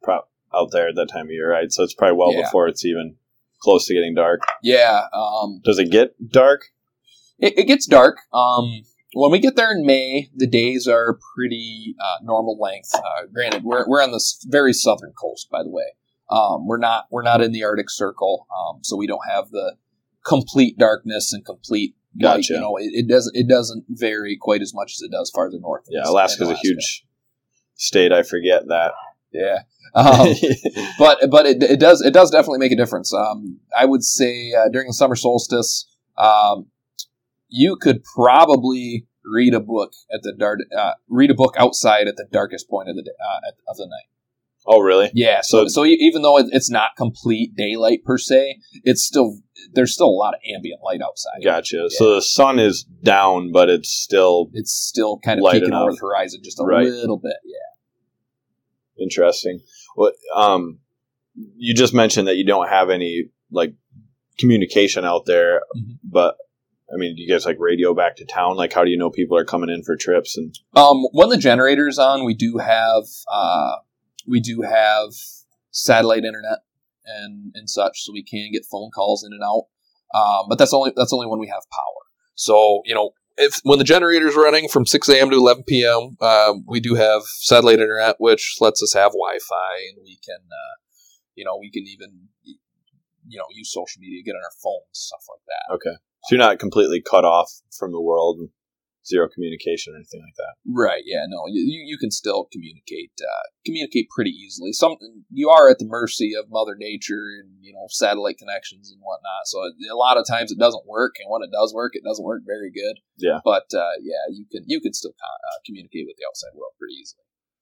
[SPEAKER 1] out there at that time of year, right? So it's probably well
[SPEAKER 2] Yeah.
[SPEAKER 1] before it's even close to getting dark.
[SPEAKER 2] Yeah. Um,
[SPEAKER 1] Does it get dark?
[SPEAKER 2] it, it gets dark. Um, when we get there in May, the days are pretty uh, normal length. Uh, granted, we're we're on the s- very southern coast, by the way. Um, we're not we're not in the Arctic Circle, um, so we don't have the complete darkness and complete. Light,
[SPEAKER 1] Gotcha.
[SPEAKER 2] you know, it, it doesn't it doesn't vary quite as much as it does farther north.
[SPEAKER 1] Yeah,
[SPEAKER 2] in-
[SPEAKER 1] Alaska's
[SPEAKER 2] in
[SPEAKER 1] a
[SPEAKER 2] Alaska.
[SPEAKER 1] huge state. I forget that.
[SPEAKER 2] Yeah. Um, but but it, it does it does definitely make a difference. Um, I would say uh, during the summer solstice, um, you could probably read a book at the dark uh, read a book outside at the darkest point of the day, uh, of the night.
[SPEAKER 1] Oh, really?
[SPEAKER 2] Yeah. So
[SPEAKER 1] So-
[SPEAKER 2] so e- even though it- it's not complete daylight per se, it's still there's still a lot of ambient light outside.
[SPEAKER 1] Gotcha.
[SPEAKER 2] Yeah.
[SPEAKER 1] So the sun is down, but it's still
[SPEAKER 2] It's still kind of
[SPEAKER 1] Light
[SPEAKER 2] peeking
[SPEAKER 1] enough.
[SPEAKER 2] over the horizon just a
[SPEAKER 1] Right.
[SPEAKER 2] little bit. Yeah.
[SPEAKER 1] interesting. What um, you just mentioned that you don't have any like communication out there,
[SPEAKER 2] Mhm.
[SPEAKER 1] but I mean, do you guys like radio back to town? Like, how do you know people are coming in for trips? And
[SPEAKER 2] Um, when the generator's on, we do have uh, we do have satellite internet and and such, so we can get phone calls in and out. Um, but that's only that's only when we have power. So you know, if when the generator's running from six a.m. to eleven p.m., um, we do have satellite internet, which lets us have Wi-Fi, and we can uh, you know we can even you know use social media, get on our phones, stuff like that.
[SPEAKER 1] okay, so you're not completely cut off from the world, and zero communication or anything like that.
[SPEAKER 2] Right. Yeah. No. You you can still communicate uh, communicate pretty easily. Some you are at the mercy of Mother Nature and you know satellite connections and whatnot. So a lot of times it doesn't work, and when it does work, it doesn't work very good.
[SPEAKER 1] Yeah.
[SPEAKER 2] But uh, yeah, you can you can still uh, communicate with the outside world pretty easily.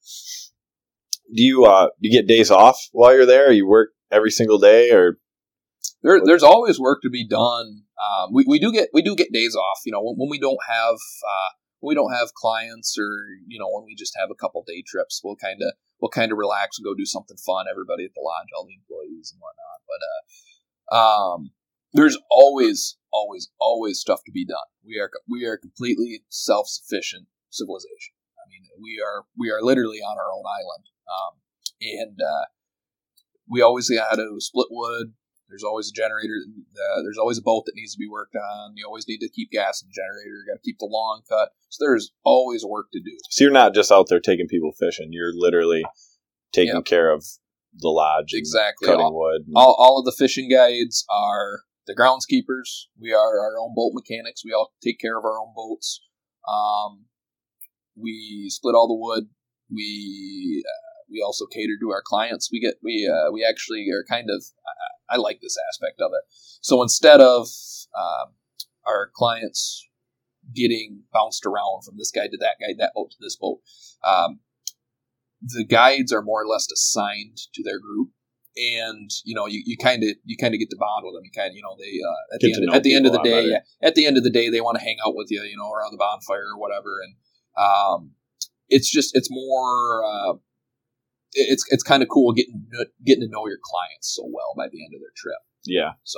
[SPEAKER 1] Do you uh do you get days off while you're there? Or you work every single day, or
[SPEAKER 2] There, there's always work to be done. Um, we, we do get we do get days off. You know, when, when we don't have uh, when we don't have clients, or you know, when we just have a couple day trips, we'll kind of we'll kind of relax and go do something fun. Everybody at the lodge, all the employees and whatnot. But uh, um, there's always always always stuff to be done. We are we are completely self sufficient civilization. I mean, we are we are literally on our own island, um, and uh, we always got to split wood. There's always a generator. Uh, there's always a boat that needs to be worked on. You always need to keep gas in the generator. You got to keep the lawn cut. So there's always work to do.
[SPEAKER 1] so you're not just out there taking people fishing. You're literally taking
[SPEAKER 2] Yep.
[SPEAKER 1] care of the lodge, and
[SPEAKER 2] Exactly.
[SPEAKER 1] cutting
[SPEAKER 2] All,
[SPEAKER 1] wood. and-
[SPEAKER 2] all, all of the fishing guides are the groundskeepers. We are our own boat mechanics. We all take care of our own boats. Um, we split all the wood. We uh, we also cater to our clients. We get we uh, we actually are kind of. I like this aspect of it. So instead of um, our clients getting bounced around from this guy to that guy, that boat to this boat, um, the guides are more or less assigned to their group, and you know, you kind of you kind of get to bond with them. You kind of you know they uh, at
[SPEAKER 1] Get
[SPEAKER 2] the
[SPEAKER 1] to
[SPEAKER 2] end
[SPEAKER 1] know
[SPEAKER 2] at the end of the
[SPEAKER 1] people a lot
[SPEAKER 2] day,
[SPEAKER 1] better.
[SPEAKER 2] yeah, at the end of the day, they want to hang out with you, you know, around the bonfire or whatever, and um, it's just it's more. Uh, It's it's kind of cool getting getting to know your clients so well by the end of their trip.
[SPEAKER 1] yeah.
[SPEAKER 2] So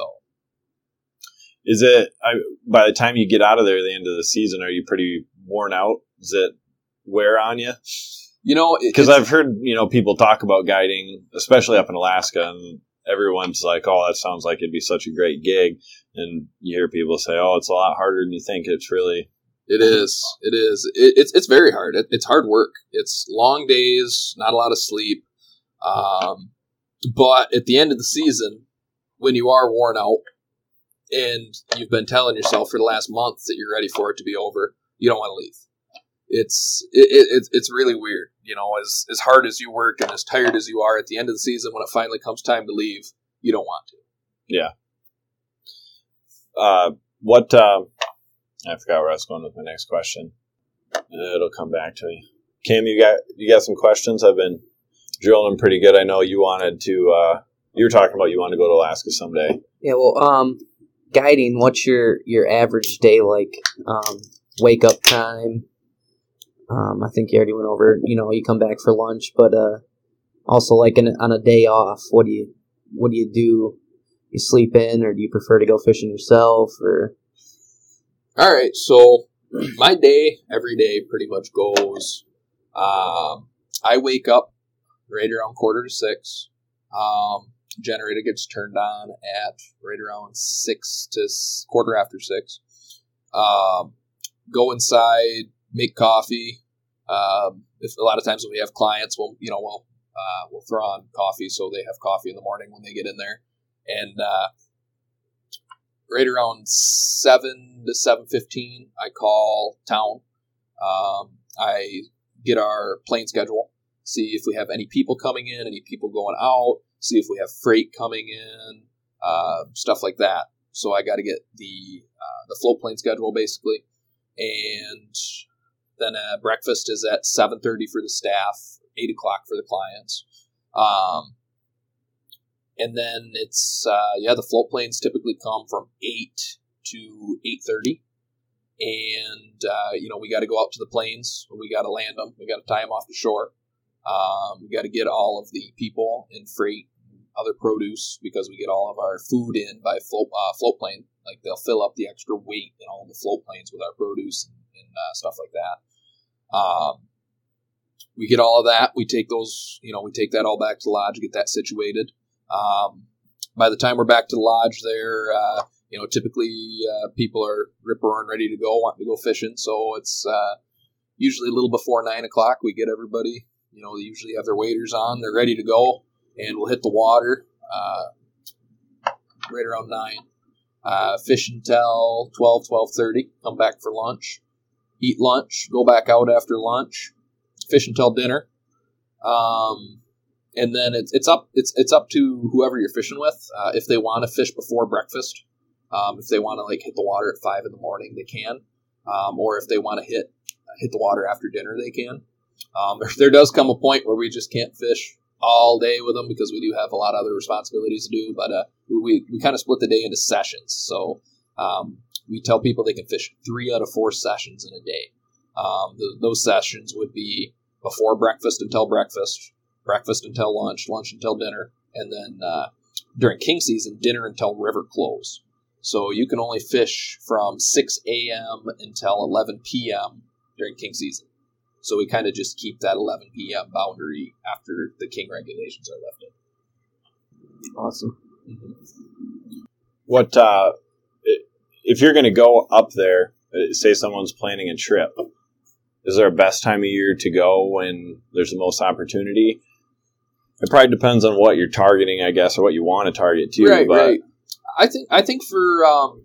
[SPEAKER 1] Is it, I, by the time you get out of there at the end of the season, are you pretty worn out? Does it wear on you?
[SPEAKER 2] you know, it-
[SPEAKER 1] Because
[SPEAKER 2] it's-
[SPEAKER 1] I've heard, you know, people talk about guiding, especially up in Alaska, and everyone's like, oh, that sounds like it'd be such a great gig. And you hear people say, oh, it's a lot harder than you think. It's really,
[SPEAKER 2] It is. It is. It, it's it's very hard. It, it's hard work. It's long days, not a lot of sleep. Um, but at the end of the season, when you are worn out and you've been telling yourself for the last month that you're ready for it to be over, you don't want to leave. It's it, it, it's it's really weird. You know, as as hard as you work and as tired as you are at the end of the season, when it finally comes time to leave, you don't want to.
[SPEAKER 1] yeah. Uh, what, uh, I forgot where I was going with my next question. It'll come back to me. Cam, you got you got some questions? I've been drilling them pretty good. I know you wanted to. Uh, you were talking about you want to go to Alaska someday.
[SPEAKER 3] Yeah, well, um, guiding. What's your your average day like? Um, wake up time. Um, I think you already went over. You know, you come back for lunch, but uh, also like an, on a day off, what do you what do you do? You sleep in, or do you prefer to go fishing yourself, or?
[SPEAKER 2] All right, so my day every day pretty much goes. Um, I wake up right around quarter to six. Um, generator gets turned on at right around six to s- quarter after six. Um, go inside, make coffee. Um, if a lot of times when we have clients, we'll you know we'll uh, we'll throw on coffee so they have coffee in the morning when they get in there, and uh, right around seven to seven fifteen, I call town. Um, I get our plane schedule, see if we have any people coming in, any people going out, see if we have freight coming in, uh, stuff like that. So I got to get the uh, the float plane schedule basically, and then uh, breakfast is at seven thirty for the staff, eight o'clock for the clients. Um, and then it's, uh, yeah, the float planes typically come from eight to eight thirty. And, uh, you know, we got to go out to the planes. We got to land them. We got to tie them off the shore. Um, we got to get all of the people and freight and other produce because we get all of our food in by float, uh, float plane. Like they'll fill up the extra weight in all the float planes with our produce and, and uh, stuff like that. Um, we get all of that. We take those, you know, we take that all back to the lodge, get that situated. Um, by the time we're back to the lodge there, uh, you know, typically uh, people are rip-roaring ready to go, wanting to go fishing. So it's uh, usually a little before nine o'clock. We get everybody, you know, they usually have their waders on. They're ready to go, and we'll hit the water uh, right around nine. Uh, fish until twelve, twelve thirty. Come back for lunch. Eat lunch. Go back out after lunch. Fish until dinner. Um... And then it's it's up it's it's up to whoever you're fishing with. Uh, if they want to fish before breakfast, um, if they want to like hit the water at five in the morning, they can. Um, or if they want to hit hit the water after dinner, they can. Um, there, there does come a point where we just can't fish all day with them because we do have a lot of other responsibilities to do. But uh, we we kind of split the day into sessions. So um, we tell people they can fish three out of four sessions in a day. Um, the, those sessions would be before breakfast until breakfast. Breakfast until lunch, lunch until dinner, and then uh, during king season, dinner until river close. So you can only fish from six a.m. until eleven p.m. during king season. So we kind of just keep that eleven p.m. boundary after the king regulations are lifted.
[SPEAKER 3] Awesome.
[SPEAKER 2] Mm-hmm.
[SPEAKER 1] What uh, if you're going to go up there? Say someone's planning a trip. Is there a best time of year to go when there's the most opportunity? It probably depends on what you're targeting, I guess, or what you want to target too.
[SPEAKER 2] Right,
[SPEAKER 1] but
[SPEAKER 2] right. I think I think for um,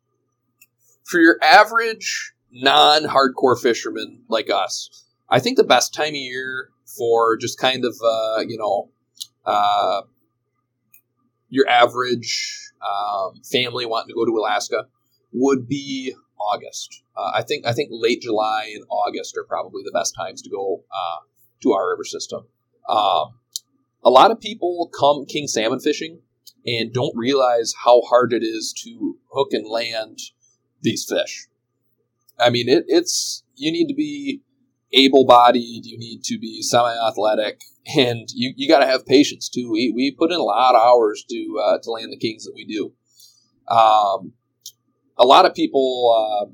[SPEAKER 2] for your average non-hardcore fisherman like us, I think the best time of year for just kind of uh, you know uh, your average um, family wanting to go to Alaska would be August. Uh, I think I think late July and August are probably the best times to go uh, to our river system. Um, a lot of people come king salmon fishing and don't realize how hard it is to hook and land these fish. I mean, it, it's you need to be able-bodied, you need to be semi-athletic, and you, you got to have patience too. We we put in a lot of hours to uh, to land the kings that we do. Um, a lot of people uh,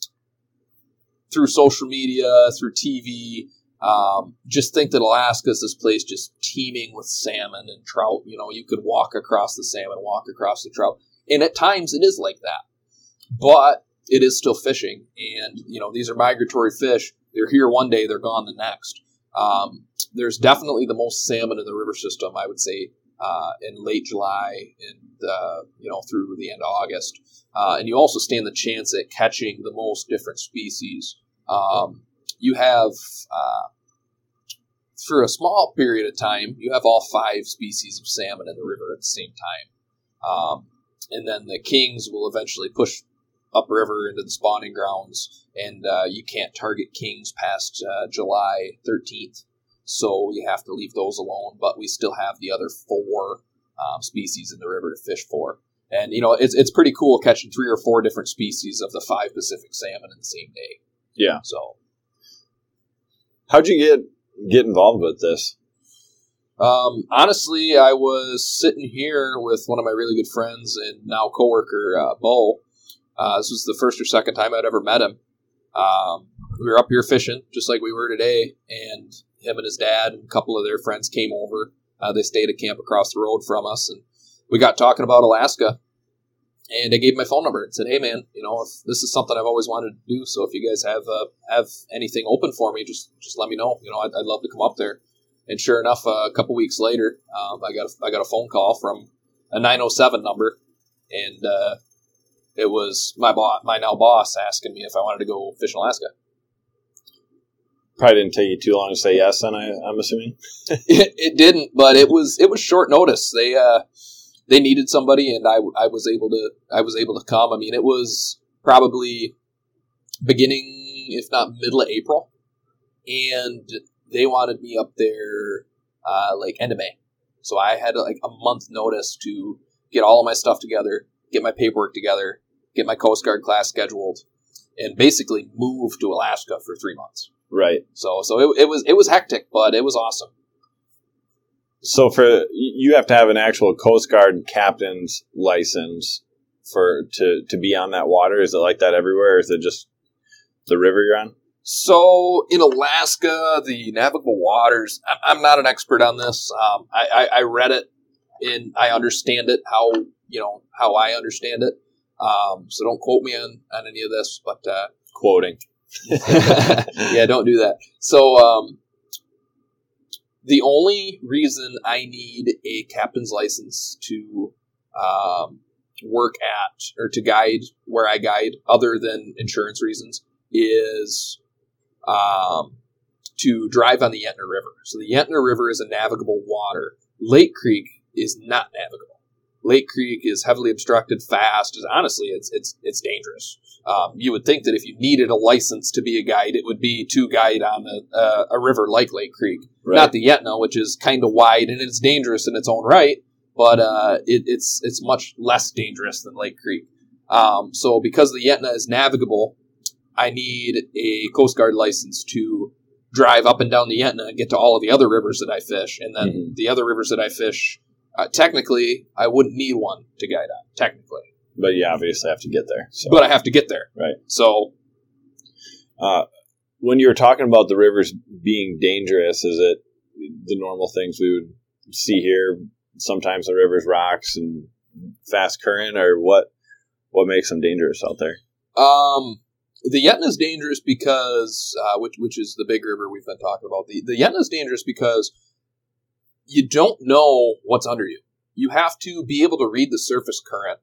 [SPEAKER 2] through social media, through T V, um, just think that Alaska is this place just teeming with salmon and trout. You know, you could walk across the salmon, walk across the trout, and at times it is like that. But it is still fishing, and you know these are migratory fish. They're here one day, they're gone the next. Um, there's definitely the most salmon in the river system, I would say, uh, in late July and uh, you know through the end of August. Uh, and you also stand the chance at catching the most different species. Um, you have, uh, for a small period of time, you have all five species of salmon in the river at the same time. Um, and then the kings will eventually push upriver into the spawning grounds, and uh, you can't target kings past uh, July thirteenth. So you have to leave those alone, but we still have the other four um, species in the river to fish for. And, you know, it's it's pretty cool catching three or four different species of the five Pacific salmon in the same day.
[SPEAKER 1] Yeah.
[SPEAKER 2] So,
[SPEAKER 1] how'd you get get involved with this?
[SPEAKER 2] Um, honestly, I was sitting here with one of my really good friends and now coworker, uh, Bo. Uh, this was the first or second time I'd ever met him. Um, we were up here fishing, just like we were today, and him and his dad and a couple of their friends came over. Uh, they stayed at camp across the road from us, and we got talking about Alaska. And I gave him my phone number and said, "Hey, man, you know, if this is something I've always wanted to do, so if you guys have uh, have anything open for me, just just let me know. You know, I'd, I'd love to come up there." And sure enough, uh, a couple weeks later, um, I got a, I got a phone call from a nine oh seven number, and uh, it was my boss, my now boss, asking me if I wanted to go fish in Alaska.
[SPEAKER 1] Probably didn't take you too long to say yes, then I, I'm assuming.
[SPEAKER 2] it, it didn't, but it was it was short notice. They uh, they needed somebody, and I, I was able to I was able to come. I mean, it was probably beginning, if not middle of April, and they wanted me up there uh, like end of May. So I had like a month notice to get all of my stuff together, get my paperwork together, get my Coast Guard class scheduled, and basically move to Alaska for three months.
[SPEAKER 1] Right.
[SPEAKER 2] So so it, it was it was hectic, but it was awesome.
[SPEAKER 1] So for you have to have an actual Coast Guard captain's license for to, to be on that water. Is it like that everywhere, or is it just the river you're on?
[SPEAKER 2] So in Alaska, the navigable waters, I'm not an expert on this. Um, I, I, I read it and I understand it how, you know, how I understand it. Um, so don't quote me on, on any of this, but, uh,
[SPEAKER 1] Quoting.
[SPEAKER 2] yeah, don't do that. So, um, the only reason I need a captain's license to, um, work at or to guide where I guide other than insurance reasons is, Um, to drive on the Yentna River. So the Yentna River is a navigable water. Lake Creek is not navigable. Lake Creek is heavily obstructed, fast. Honestly, it's it's it's dangerous. Um, you would think that if you needed a license to be a guide, it would be to guide on a, a, a river like Lake Creek, right. Not the Yentna, which is kind of wide and it's dangerous in its own right, but uh, it, it's it's much less dangerous than Lake Creek. Um, so because the Yentna is navigable, I need a Coast Guard license to drive up and down the Yentna and get to all of the other rivers that I fish. And then mm-hmm. the other rivers that I fish, uh, technically, I wouldn't need one to guide on, technically.
[SPEAKER 1] But you obviously have to get there. So.
[SPEAKER 2] But I have to get there.
[SPEAKER 1] Right.
[SPEAKER 2] So,
[SPEAKER 1] uh, when you were talking about the rivers being dangerous, is it the normal things we would see here? Sometimes the river's rocks and fast current, or what, what makes them dangerous out there?
[SPEAKER 2] Um... The Yentna is dangerous because, uh, which which is the big river we've been talking about. The, the Yentna is dangerous because you don't know what's under you. You have to be able to read the surface current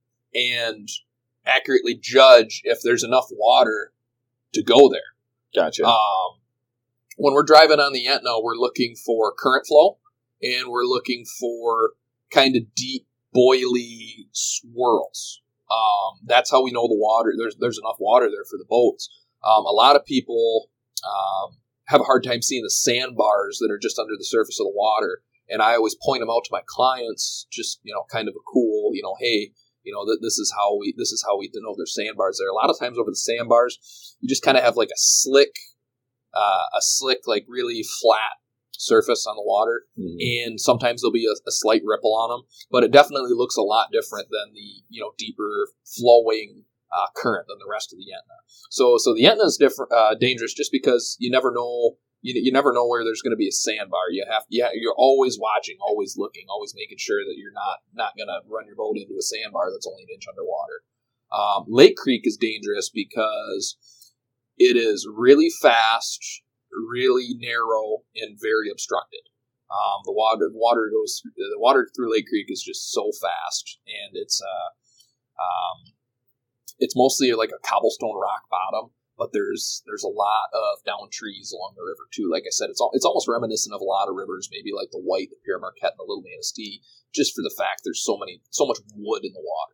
[SPEAKER 2] and accurately judge if there's enough water to go there.
[SPEAKER 1] Gotcha.
[SPEAKER 2] Um, when we're driving on the Yentna, we're looking for current flow, and we're looking for kind of deep, boily swirls. Um, that's how we know the water. There's there's enough water there for the boats. Um, a lot of people um, have a hard time seeing the sandbars that are just under the surface of the water, and I always point them out to my clients. Just you know, kind of a cool, you know, hey, you know, th- this is how we this is how we denote there's sandbars there. A lot of times over the sandbars, you just kind of have like a slick, uh, a slick, like really flat surface on the water, mm-hmm. and sometimes there'll be a, a slight ripple on them, but it definitely looks a lot different than the you know deeper flowing uh, current than the rest of the Yentna. So, so the Yentna is different, uh, dangerous just because you never know you, you never know where there's going to be a sandbar. You have yeah, you're always watching, always looking, always making sure that you're not not going to run your boat into a sandbar that's only an inch underwater. Um, Lake Creek is dangerous because it is really fast, really narrow, and very obstructed. Um, the water, water goes through, the water through Lake Creek is just so fast, and it's uh, um, it's mostly like a cobblestone rock bottom, but there's there's a lot of down trees along the river too. Like I said, it's all, it's almost reminiscent of a lot of rivers, maybe like the White, the Pierre Marquette, and the Little Manistee, just for the fact there's so many so much wood in the water.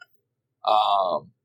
[SPEAKER 2] Um,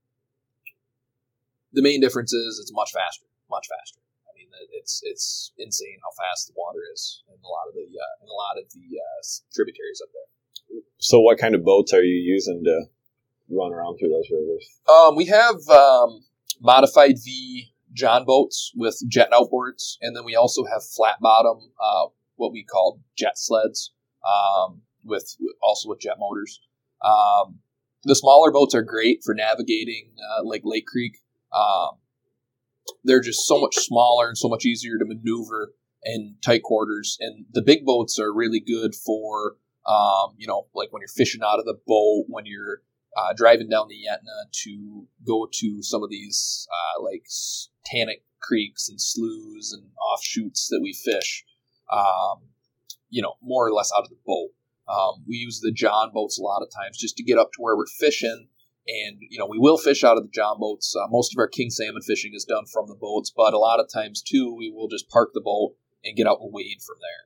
[SPEAKER 2] the main difference is it's much faster, much faster. It's it's insane how fast the water is in a lot of the uh, in a lot of the uh, tributaries up there.
[SPEAKER 1] So, what kind of boats are you using to run around through those rivers?
[SPEAKER 2] Um, we have um, modified V John boats with jet outboards, and then we also have flat bottom, uh, what we call jet sleds, um, with also with jet motors. Um, the smaller boats are great for navigating uh, like Lake Creek. Um, They're just so much smaller and so much easier to maneuver in tight quarters. And the big boats are really good for, um, you know, like when you're fishing out of the boat, when you're uh, driving down the Yentna to go to some of these uh, like tannic creeks and sloughs and offshoots that we fish, um, you know, more or less out of the boat. Um, we use the John boats a lot of times just to get up to where we're fishing. And, you know, we will fish out of the John boats. Uh, most of our king salmon fishing is done from the boats, but a lot of times, too, we will just park the boat and get out and wade from there.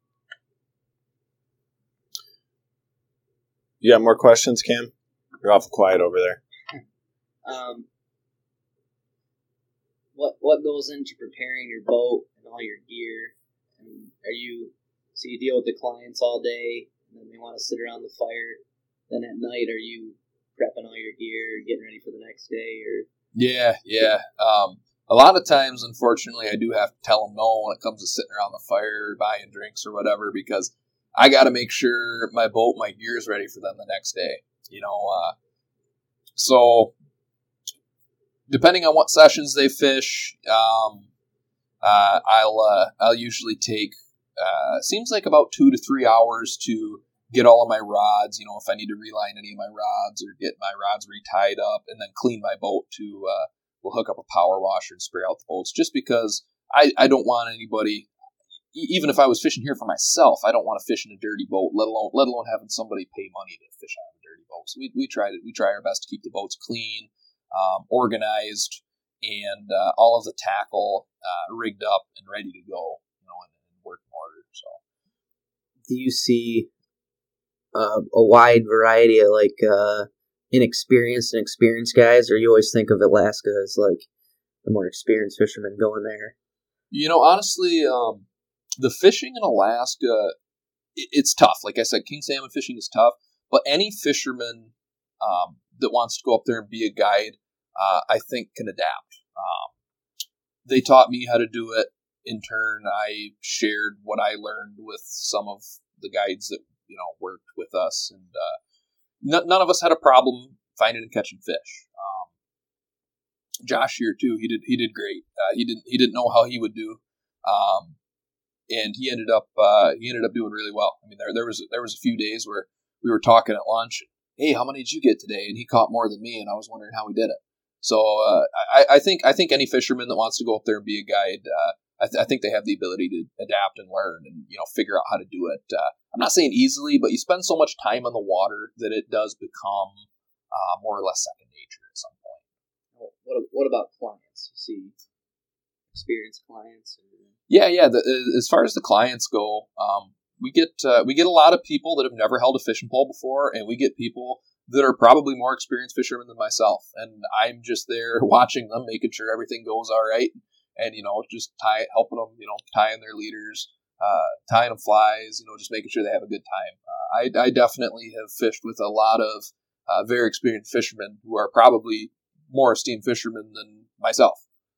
[SPEAKER 1] You got more questions, Cam? You're awful quiet over there.
[SPEAKER 4] Um, what what goes into preparing your boat and all your gear? And are you so you deal with the clients all day, and then they want to sit around the fire? Then at night, are you prepping all your gear, getting ready for the next day? Or
[SPEAKER 2] yeah, yeah. Um, a lot of times, unfortunately, I do have to tell them no when it comes to sitting around the fire, buying drinks or whatever, because I got to make sure my boat, my gear is ready for them the next day. You know, uh, so depending on what sessions they fish, um, uh, I'll uh, I'll usually take uh, seems like about two to three hours to get all of my rods, you know, if I need to reline any of my rods or get my rods retied up, and then clean my boat to, uh, we'll hook up a power washer and spray out the boats, just because I, I don't want anybody, even if I was fishing here for myself, I don't want to fish in a dirty boat, let alone let alone having somebody pay money to fish out of a dirty boat. So we we try to we try our best to keep the boats clean, um, organized, and uh, all of the tackle uh, rigged up and ready to go, you know, and, and working order. So,
[SPEAKER 3] do you see Uh, a wide variety of like uh, inexperienced and experienced guys, or you always think of Alaska as like the more experienced fishermen going there?
[SPEAKER 2] You know, honestly, um, the fishing in Alaska, it, it's tough. Like I said, king salmon fishing is tough, but any fisherman um, that wants to go up there and be a guide, uh, I think can adapt. Um, they taught me how to do it. In turn, I shared what I learned with some of the guides that you know, worked with us, and uh, n- none of us had a problem finding and catching fish. Um, Josh here too, he did he did great. Uh, he didn't he didn't know how he would do, um, and he ended up uh, he ended up doing really well. I mean, there there was there was a few days where we were talking at lunch. Hey, how many did you get today? And he caught more than me, and I was wondering how he did it. So uh, I, I think I think any fisherman that wants to go up there and be a guide, uh, I, th- I think they have the ability to adapt and learn and, you know, figure out how to do it. Uh, I'm not saying easily, but you spend so much time on the water that it does become uh, more or less second nature at some point.
[SPEAKER 4] What what about clients? You see experienced clients? Or...
[SPEAKER 2] Yeah, yeah. The, as far as the clients go, um, we get uh, we get a lot of people that have never held a fishing pole before, and we get people that are probably more experienced fishermen than myself. And I'm just there watching them, making sure everything goes all right. And, you know, just tie, helping them, you know, tying their leaders, uh, tying them flies, you know, just making sure they have a good time. Uh, I, I definitely have fished with a lot of uh, very experienced fishermen who are probably more esteemed fishermen than myself.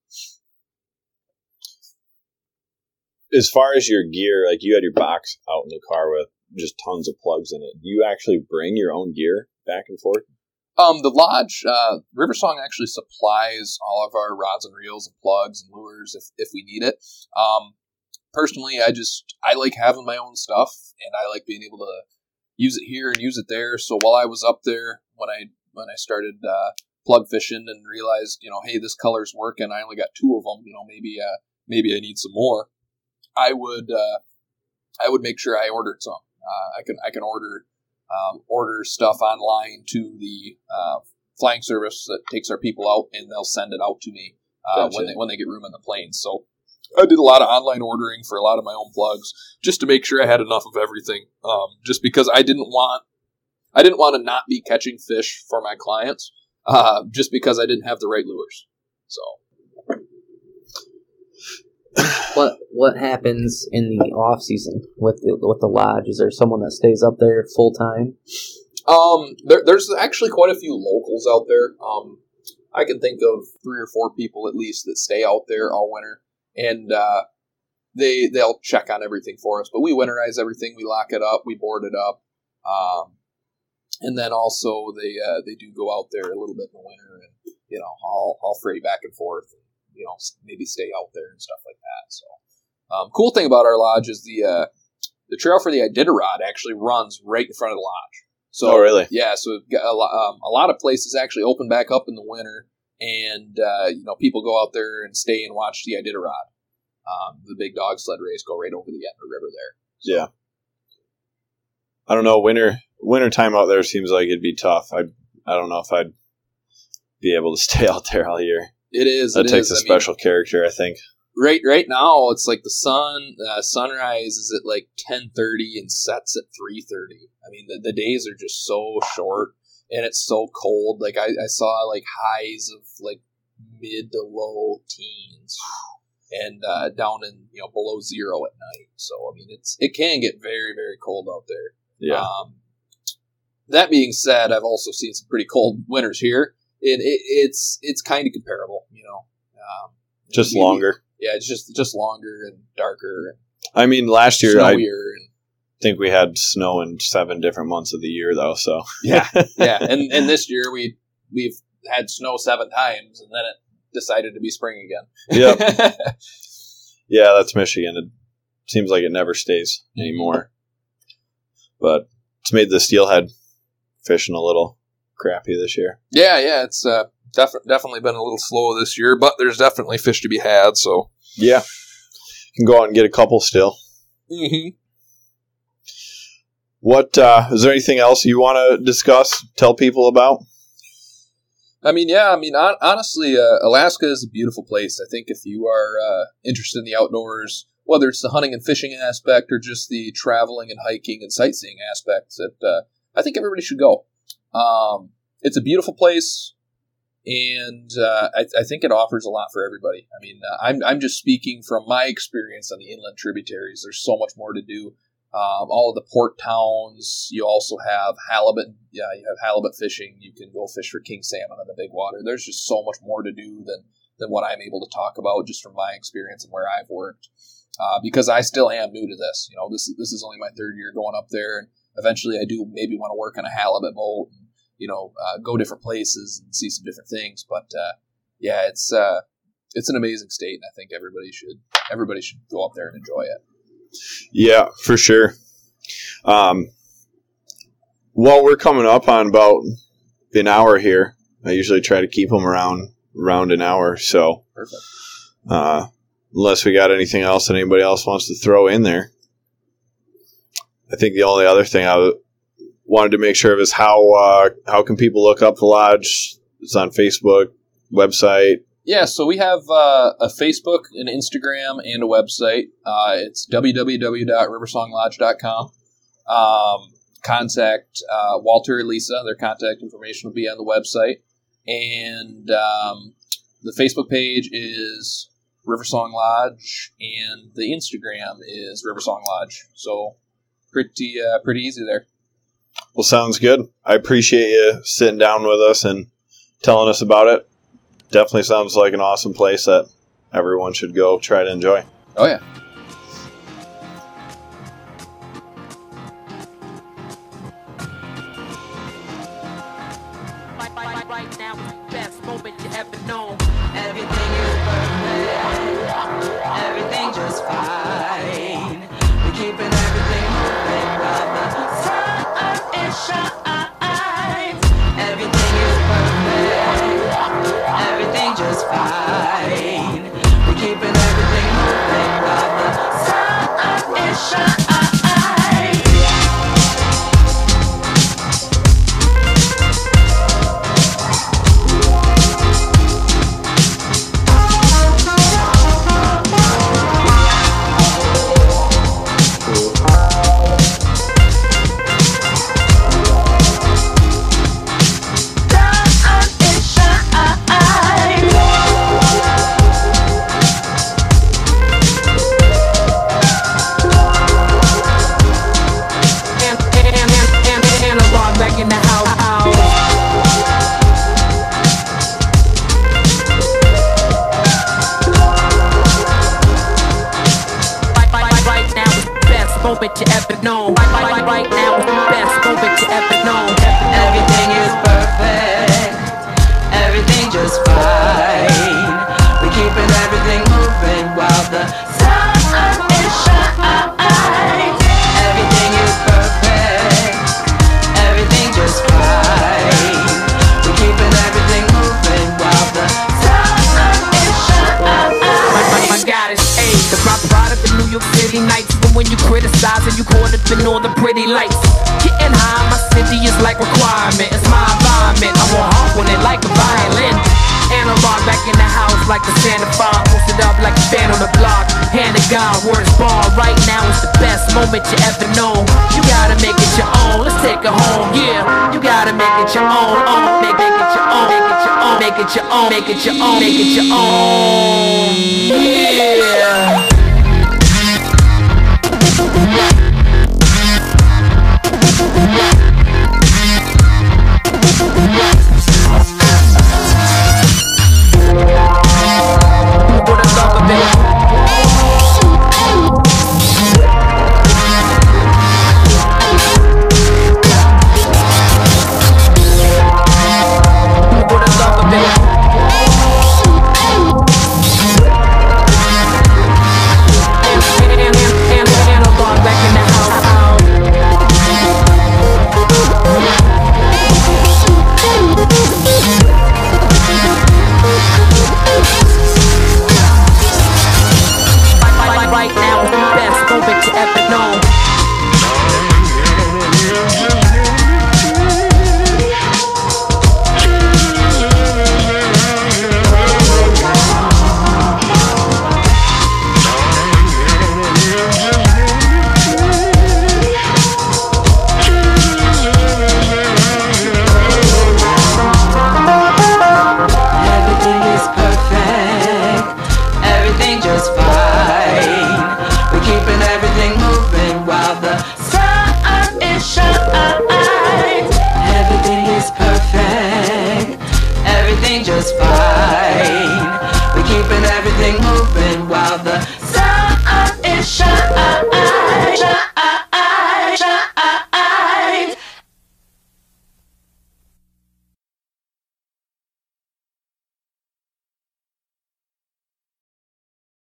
[SPEAKER 1] As far as your gear, like you had your box out in the car with just tons of plugs in it. Do you actually bring your own gear back and forth?
[SPEAKER 2] Um, the lodge, uh, River Song actually supplies all of our rods and reels and plugs and lures if, if we need it. Um, personally, I just, I like having my own stuff, and I like being able to use it here and use it there. So while I was up there, when I, when I started, uh, plug fishing and realized, you know, hey, this color's working, I only got two of them, you know, maybe, uh, maybe I need some more. I would, uh, I would make sure I ordered some. Uh, I can, I can order, Um, order stuff online to the uh, flying service that takes our people out, and they'll send it out to me uh,
[SPEAKER 1] Gotcha.
[SPEAKER 2] when they when they get room in the planes. So I did a lot of online ordering for a lot of my own plugs just to make sure I had enough of everything. Um, just because I didn't want I didn't want to not be catching fish for my clients uh, just because I didn't have the right lures. So.
[SPEAKER 3] What what happens in the off season with the, with the lodge? Is there someone that stays up there full time?
[SPEAKER 2] Um, there, there's actually quite a few locals out there. Um, I can think of three or four people at least that stay out there all winter, and uh, they they'll check on everything for us. But we winterize everything, we lock it up, we board it up, um, and then also they uh, they do go out there a little bit in the winter and you know haul haul freight back and forth. You know, maybe stay out there and stuff like that. So, Um, cool thing about our lodge is the uh, the trail for the Iditarod actually runs right in front of the lodge. So,
[SPEAKER 1] oh, really?
[SPEAKER 2] Yeah, so we've got a, lot, um, a lot of places actually open back up in the winter, and uh, you know, people go out there and stay and watch the Iditarod. Um, the big dog sled race go right over the Etna River there. So.
[SPEAKER 1] Yeah. I don't know. Winter winter time out there seems like it'd be tough. I I don't know if I'd be able to stay out there all year.
[SPEAKER 2] It is.
[SPEAKER 1] That
[SPEAKER 2] it
[SPEAKER 1] takes
[SPEAKER 2] is.
[SPEAKER 1] a
[SPEAKER 2] I
[SPEAKER 1] special
[SPEAKER 2] mean,
[SPEAKER 1] character, I think.
[SPEAKER 2] Right, right now it's like the sun uh, sunrise is at like ten thirty and sets at three thirty. I mean, the, the days are just so short, and it's so cold. Like I, I saw like highs of like mid to low teens, and uh, down in you know below zero at night. So I mean, it's it can get very very cold out there.
[SPEAKER 1] Yeah.
[SPEAKER 2] Um, that being said, I've also seen some pretty cold winters here, and it, it's it's kind of comparable. You know, um,
[SPEAKER 1] just
[SPEAKER 2] maybe,
[SPEAKER 1] longer.
[SPEAKER 2] Yeah, it's just just longer and darker. And
[SPEAKER 1] I mean, last year I
[SPEAKER 2] and,
[SPEAKER 1] think we had snow in seven different months of the year, though. So
[SPEAKER 2] yeah, yeah, and and this year we we've had snow seven times, and then it decided to be spring again.
[SPEAKER 1] Yep. Yeah, that's Michigan. It seems like it never stays anymore. But it's made the steelhead fishing a little crappy this year.
[SPEAKER 2] Yeah, yeah, it's uh, def- definitely been a little slow this year, but there's definitely fish to be had. So
[SPEAKER 1] yeah, you can go out and get a couple still.
[SPEAKER 2] Mm-hmm.
[SPEAKER 1] What uh, is there anything else you want to discuss? Tell people about?
[SPEAKER 2] I mean, yeah, I mean, on- honestly, uh, Alaska is a beautiful place. I think if you are uh, interested in the outdoors, whether it's the hunting and fishing aspect or just the traveling and hiking and sightseeing aspects, that uh, I think everybody should go. Um, it's a beautiful place, and uh, I, I think it offers a lot for everybody. I mean, uh, I'm I'm just speaking from my experience on the inland tributaries. There's so much more to do. Um, all of the port towns. You also have halibut. Yeah, you have halibut fishing. You can go fish for king salmon on the big water. There's just so much more to do than than what I'm able to talk about just from my experience and where I've worked. Uh, because I still am new to this. You know, this this is only my third year going up there, and eventually I do maybe want to work on a halibut boat, and, you know, uh, go different places and see some different things. But uh, yeah, it's uh, it's an amazing state, and I think everybody should everybody should go up there and enjoy it.
[SPEAKER 1] Yeah, for sure. Um, well, we're coming up on about an hour here. I usually try to keep them around around an hour. So,
[SPEAKER 2] perfect.
[SPEAKER 1] Uh, unless we got anything else that anybody else wants to throw in there, I think the only other thing I w- wanted to make sure of is how uh, how can people look up the lodge? It's on Facebook, website.
[SPEAKER 2] Yeah, so we have uh, a Facebook, an Instagram, and a website. Uh, it's w w w dot riversong lodge dot com. Um, contact uh, Walter or Lisa. Their contact information will be on the website. And um, the Facebook page is Riversong Lodge, and the Instagram is Riversong Lodge. So pretty uh, pretty easy there.
[SPEAKER 1] Well, sounds good. I appreciate you sitting down with us and telling us about it. Definitely sounds like an awesome place that everyone should go try to enjoy.
[SPEAKER 2] Oh, yeah.
[SPEAKER 5] Right now is the best moment you ever known. Everything is perfect. Everything just fine. We're keeping everything moving while the sun is shines. Everything is perfect. Everything just fine. We're keeping everything moving while the sun is shines. In the house, house. Right, right, right, right now is the best moment you ever known. Right, right, right, right now is the best moment you ever known. Everything is perfect. Everything just fine. We're keeping everything moving while the sun criticizing you caught up in all the pretty lights. Getting high, my city is like requirement. It's my environment, I won't harp on it like a violin. Analog back in the house like the Santa Fa. Posted up like a fan on the block. Hand to God, words bar. Right now is the best moment you ever know. You gotta make it your own, let's take it home, yeah. You gotta make it your own, own. Make, make it your own, make it your own, make it your own, make it your own, make it your own, yeah. Just fine. We're keeping everything moving while the sun is shining.